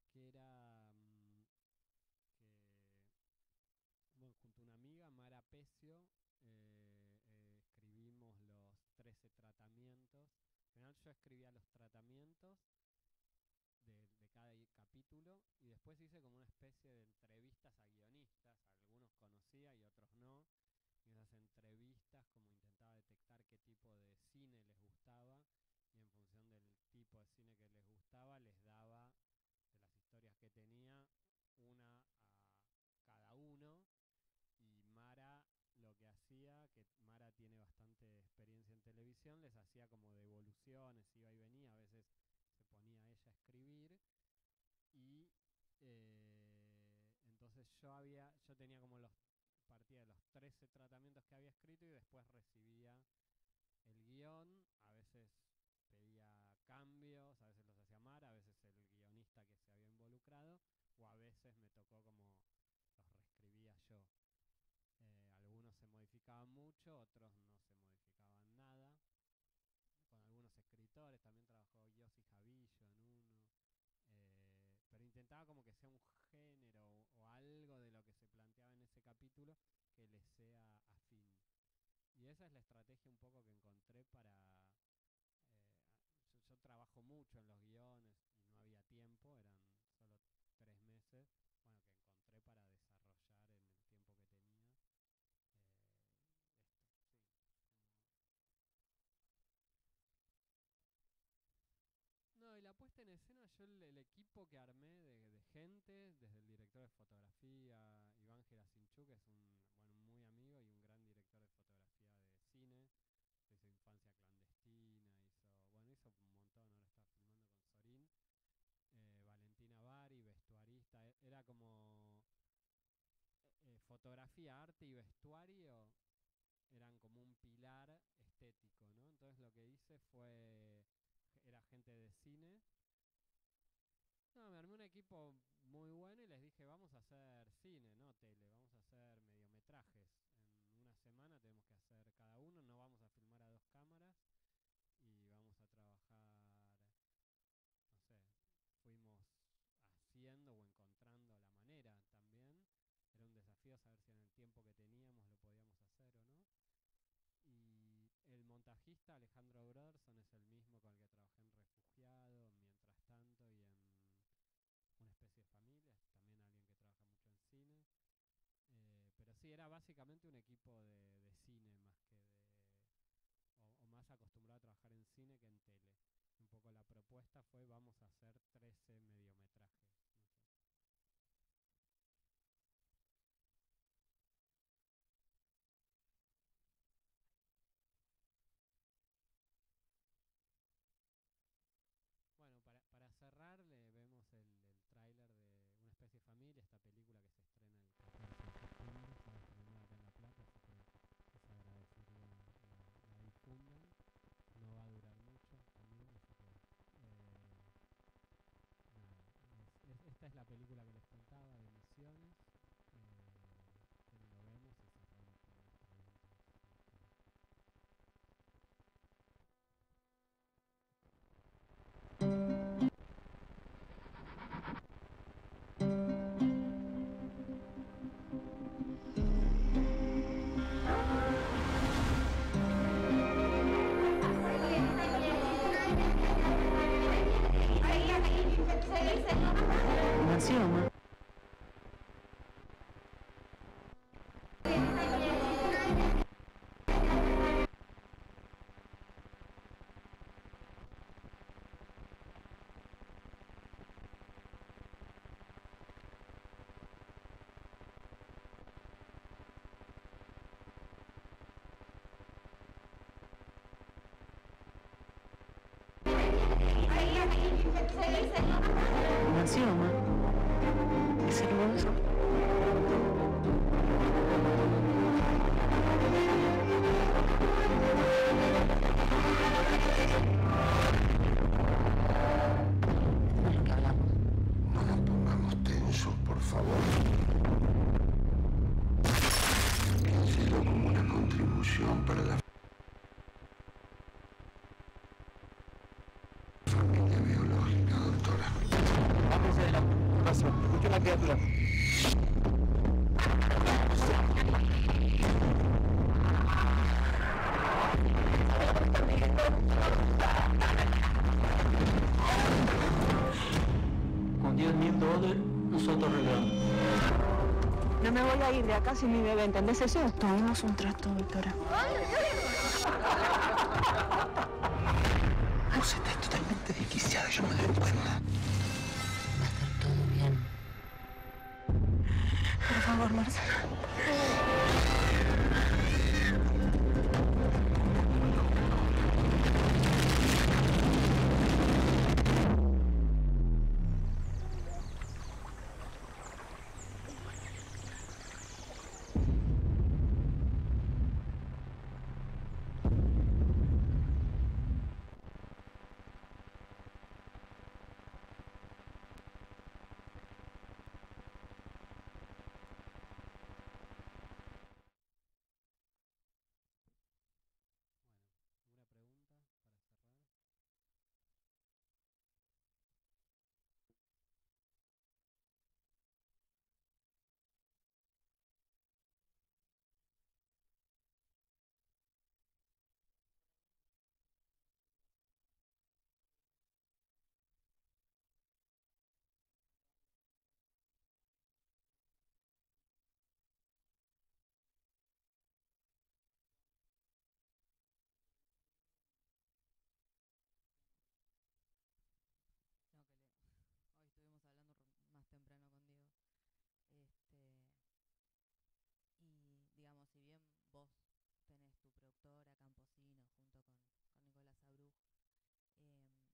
que era um, que, bueno, junto a una amiga, Mara Pecio, eh, eh, escribimos los trece tratamientos. Al final yo escribía los tratamientos de, de cada capítulo y después hice como una especie de entrevistas a guionistas, algunos conocía y otros no, y en esas entrevistas como intentaba detectar qué tipo de cine les gustaba y en función del tipo de cine que les gustaba les daba de las historias que tenía una a cada uno. Y Mara lo que hacía, que Mara tiene bastante experiencia en televisión, les hacía como devoluciones, iba y venía, a veces se ponía ella a escribir y eh, entonces yo había yo tenía como los partía de los trece tratamientos que había escrito y después recibía el guión, a veces pedía cambios, a veces los hacía Mara, a veces el guionista que se había involucrado, o a veces me tocó como los reescribía yo. Eh, algunos se modificaban mucho, otros no se modificaban nada. Con algunos escritores, también trabajó Yossi Javillo en uno, eh, pero intentaba como que sea un género o, o algo de lo que se planteaba en ese capítulo que le sea afín. Y esa es la estrategia un poco que encontré para... Eh, yo, yo trabajo mucho en los guiones y no había tiempo, eran solo tres meses, bueno, que encontré para desarrollar en el tiempo que tenía eh, esto, sí. Como... No, y la puesta en escena, yo el, el equipo que armé de, de gente, desde el director de fotografía, Iván Gerasimchuk, que es un bueno muy amigo y un gran director de fotografía de cine, hizo Infancia Clandestina, hizo, bueno, hizo un montón, ahora está filmando con Sorín, eh, Valentina Bari, vestuarista, era como eh, fotografía, arte y vestuario eran como un pilar estético, ¿no? Entonces lo que hice fue... era gente de cine. No, me armé un equipo muy bueno y les dije, vamos a hacer cine, no tele, vamos a hacer mediometrajes. En una semana tenemos que hacer cada uno, no vamos a filmar a dos cámaras y vamos a trabajar, no sé, fuimos haciendo o encontrando la manera también. Era un desafío saber si en el tiempo que teníamos lo podíamos hacer o no. Y el montajista Alejandro Broderson es el mismo con el que trabajé en Refugiado, Mientras Tanto y en Una Especie de Familia, es también alguien que trabaja mucho en cine. Eh, pero sí, era básicamente un equipo de, de cine más que de... O, o más acostumbrado a trabajar en cine que en tele. Un poco la propuesta fue, vamos a hacer trece mediometrajes, no sé. Bueno, para, para cerrar, le vemos el, el tráiler de Una Especie de Familia, esta película que se estrena el catorce de septiembre, se va a estrenar acá en La Plata, así que les agradecería la, la difundan. No va a durar mucho también, así que eh, nada, es, es, esta es la película que les contaba de Misiones, eh, que lo vemos y cerramos con las preguntas. Vamos a ver la pasó? Escuché una criatura. Con diez mil dólares, nosotros arreglamos. No me voy a ir de acá sin mi bebé, ¿entendés eso? Tuvimos un trato, Víctora. Vos estás totalmente desquiciada, yo me doy cuenta. Va a estar todo bien. Por favor, Marcelo. ¿Alguna pregunta para cerrar? No, que le, hoy estuvimos hablando r- más temprano con Diego. Este, y digamos, si bien vos tenés tu productora Camposino junto con, con Nicolás Abruj, em,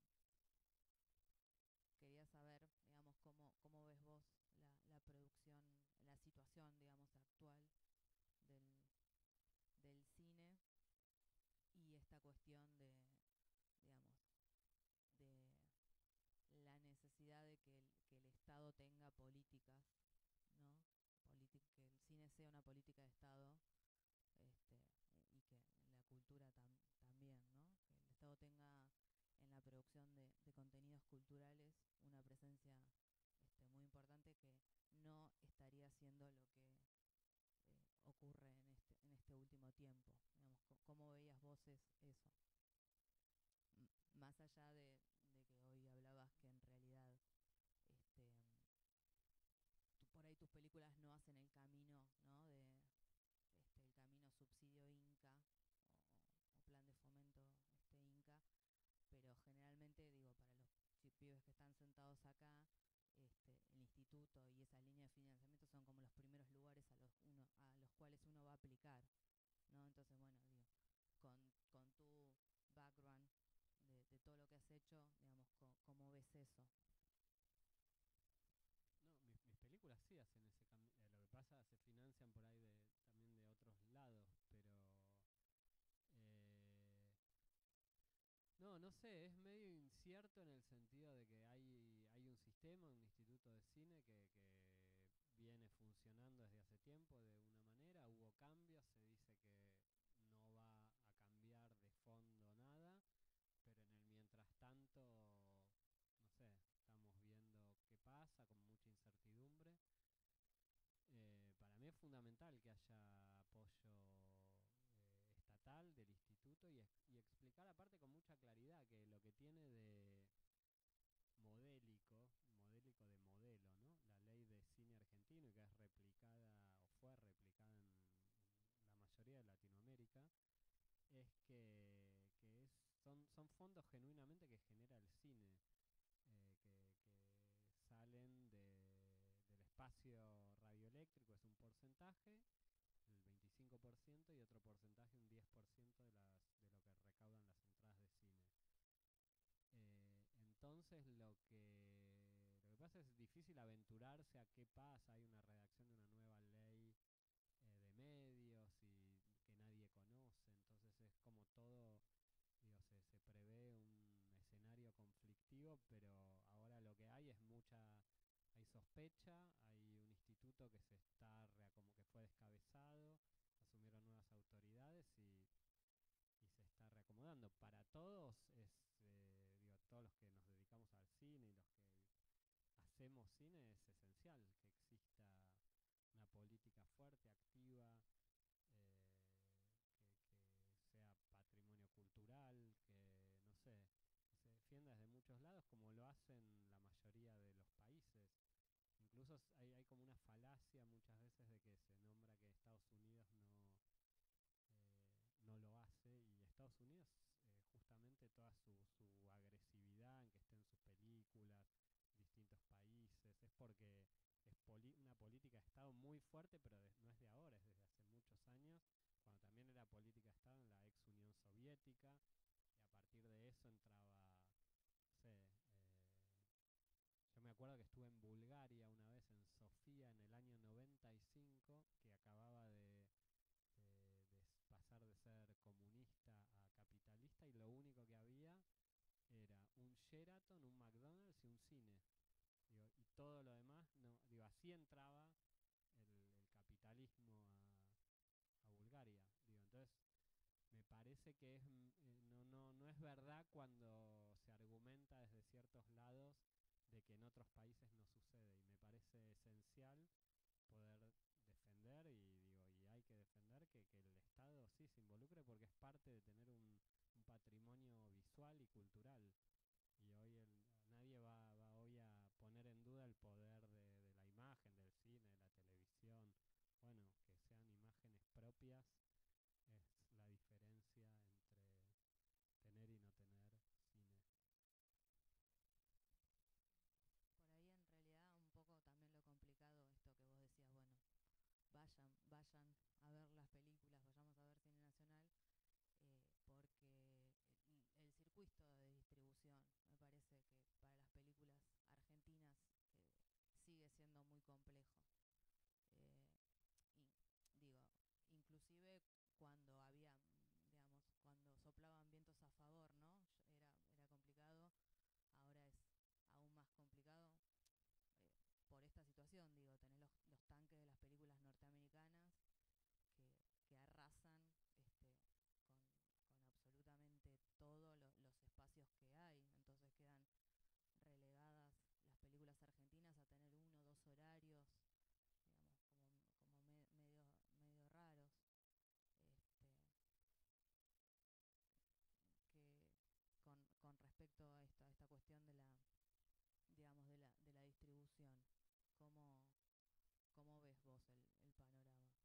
quería saber, digamos, cómo, cómo ves vos la, la producción, la situación, digamos, actual del, del cine y esta cuestión de, digamos, de la necesidad de que el, que el Estado tenga políticas, ¿no? Politi- que el cine sea una política de Estado, este, eh, y que la cultura tam- también, ¿no? Que el Estado tenga en la producción de, de contenidos culturales una presencia este, muy importante que no estaría haciendo lo que eh, ocurre en este, en este último tiempo. Digamos, co- ¿cómo veías vos es, eso? M- más allá de, de que hoy hablabas que en realidad este, tú, por ahí tus películas no hacen el camino, ¿no? De este, el camino subsidio Inca o, o- o plan de fomento este Inca, pero generalmente digo para los chi- pibes que están sentados acá, este, el instituto y esa línea de financiamiento son como los primeros lugares a los uno a los cuales uno va a aplicar, ¿no? Entonces bueno, digo, con, con tu background de, de todo lo que has hecho, digamos, co- ¿cómo ves eso? No, mis, mis películas sí hacen ese cambio. Eh, lo que pasa, se financian por ahí de, también de otros lados, pero... Eh, no, no sé, es medio incierto en el sentido de que hay, hay un sistema, un instituto de cine que, que viene funcionando desde hace tiempo de una manera, hubo cambios, se dice que no va a cambiar de fondo nada, pero en el mientras tanto, no sé, estamos viendo qué pasa, con mucha incertidumbre. Eh, para mí es fundamental que haya apoyo eh, estatal del instituto y, ex- y explicar aparte con mucha claridad que lo que tiene de modélico, modélico de modelo, ¿no? La ley de cine argentino y que es replicada o fue replicada en, en la mayoría de Latinoamérica, es que, que es, son, son fondos genuinamente que genera el cine, eh, que, que salen de, del espacio radioeléctrico, es un porcentaje, el veinticinco por ciento, y otro porcentaje, un diez por ciento de, las, de lo que recaudan las entradas de cine. Eh, entonces lo que, lo que pasa es difícil aventurarse a qué pasa, hay una redacción de una nueva ley eh, de medios y que nadie conoce, entonces es como todo, digo, se, se prevé un escenario conflictivo, pero ahora lo que hay es mucha, hay sospecha, hay un instituto que se está rea, como que fue descabezado, asumieron nuevas autoridades y, y se está reacomodando. Para todos es, eh, digo, todos los que nos dedicamos al cine y los que hacemos cine es esencial, que exista una política fuerte, activa, eh, que, que sea patrimonio cultural, que no sé, que se defienda desde muchos lados como lo hacen la mayoría de los países. Incluso hay, hay como una falacia muchas veces de que se nombra que Estados Unidos no, eh, no lo hace, y Estados Unidos eh, justamente toda su, su agresividad en que estén sus películas en distintos países es porque es poli una política de Estado muy fuerte, pero de, no es de ahora, es desde hace muchos años, cuando también era política de Estado en la ex Unión Soviética, y a partir de eso entraba, no sé, eh, yo me acuerdo que estuve en Bulgaria una vez, en Sofía, en el año noventa y cinco, que acababa de, de, de pasar de ser comunista a capitalista, y lo único que había era un Sheraton, un McDonald's y un cine. Digo, y todo lo demás, no, digo, así entraba el, el capitalismo a, a Bulgaria. Digo, entonces me parece que es, eh, no, no, no es verdad cuando se argumenta desde ciertos lados de que en otros países no sucede, y me parece esencial poder defender, y digo, y hay que defender que, que el Estado sí se involucre, porque es parte de tener un, un patrimonio visual y cultural. Y hoy el, nadie va, va hoy a poner en duda el poder de, de la imagen, del cine, de la televisión. Bueno, que sean imágenes propias es la diferencia entre tener y no tener cine. Por ahí en realidad un poco también lo complicado, esto que vos decías, bueno, vayan, vayan a ver las películas, vayamos a ver cine nacional, eh, porque el, el circuito de distribución me parece que para las películas argentinas eh, sigue siendo muy complejo. Eh, y, digo, inclusive cuando había, digamos, cuando soplaban vientos a favor, ¿no? Era, era complicado, ahora es aún más complicado eh, por esta situación, digo, tenés los, los tanques de las películas norteamericanas que, que arrasan este, con, con absolutamente todos lo, los espacios que hay, entonces quedan relegadas las películas argentinas a tener uno o dos horarios, digamos, como, como me, medio, medio raros, este, que con, con respecto a esta, a esta cuestión de la, digamos, de la, de la distribución, ¿cómo, cómo ves vos el, el panorama?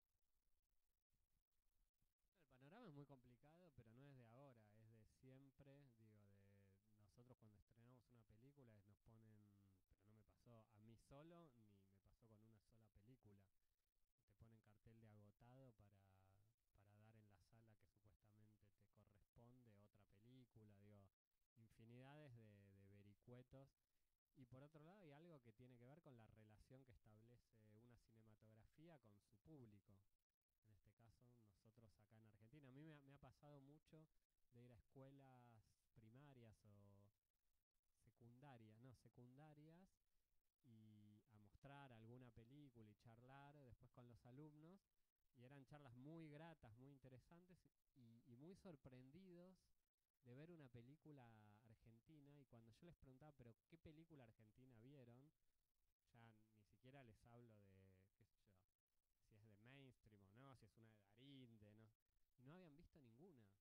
El panorama es muy complicado, pero no es de ahora, es de siempre. Digo, de nosotros cuando estrenamos una película nos ponen, pero no me pasó a mí solo, ni me pasó con una sola película. Te ponen cartel de agotado para, para dar en la sala que supuestamente te corresponde otra película. Digo, infinidades de, de vericuetos. Y por otro lado hay algo que tiene que ver con la relación que establece una cinematografía con su público. En este caso, nosotros acá en Argentina. A mí me ha, me ha pasado mucho de ir a escuelas primarias o secundarias, no, secundarias, y a mostrar alguna película y charlar después con los alumnos. Y eran charlas muy gratas, muy interesantes, y, y muy sorprendidos de ver una película argentina. Y cuando yo les preguntaba, pero ¿qué película argentina vieron? Ya ni siquiera les hablo de, qué sé yo, si es de mainstream o no, si es una de Darín, de no, y no habían visto ninguna.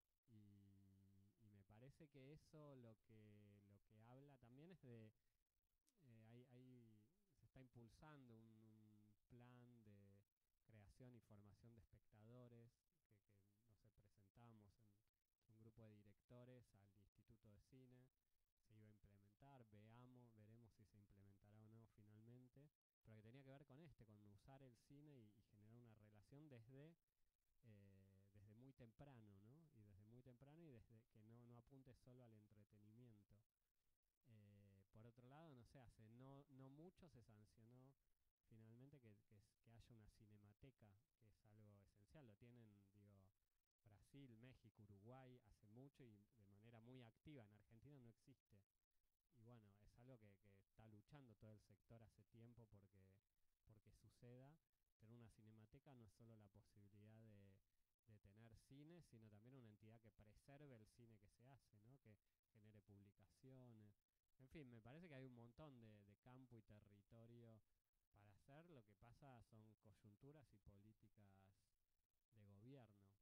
Y, y me parece que eso lo que lo que habla también es de eh, hay, hay, se está impulsando un, un plan de creación y formación de espectadores que, que no sé, presentamos en un grupo de directores al Instituto de Cine. Se iba a implementar, veamos, veremos si se implementará o no finalmente, pero que tenía que ver con este, con usar el cine y, y generar una relación desde eh, desde muy temprano, ¿no? Y desde muy temprano y desde que no, no apunte solo al entretenimiento. Eh, por otro lado, no sé, hace no, no mucho se sancionó finalmente que, que, es, que haya una cinemateca, que es algo esencial. Lo tienen, digo, Brasil, México, Uruguay hace mucho y de manera muy activa. En Argentina no existe. Y bueno, es algo que, que está luchando todo el sector hace tiempo porque, porque suceda. Tener una cinemateca no es solo la posibilidad de, de tener cine, sino también una entidad que preserve el cine que se hace, ¿no? Que genere publicaciones. En fin, me parece que hay un montón de, de campo y territorio para hacer. Lo que pasa son coyunturas y políticas de gobierno.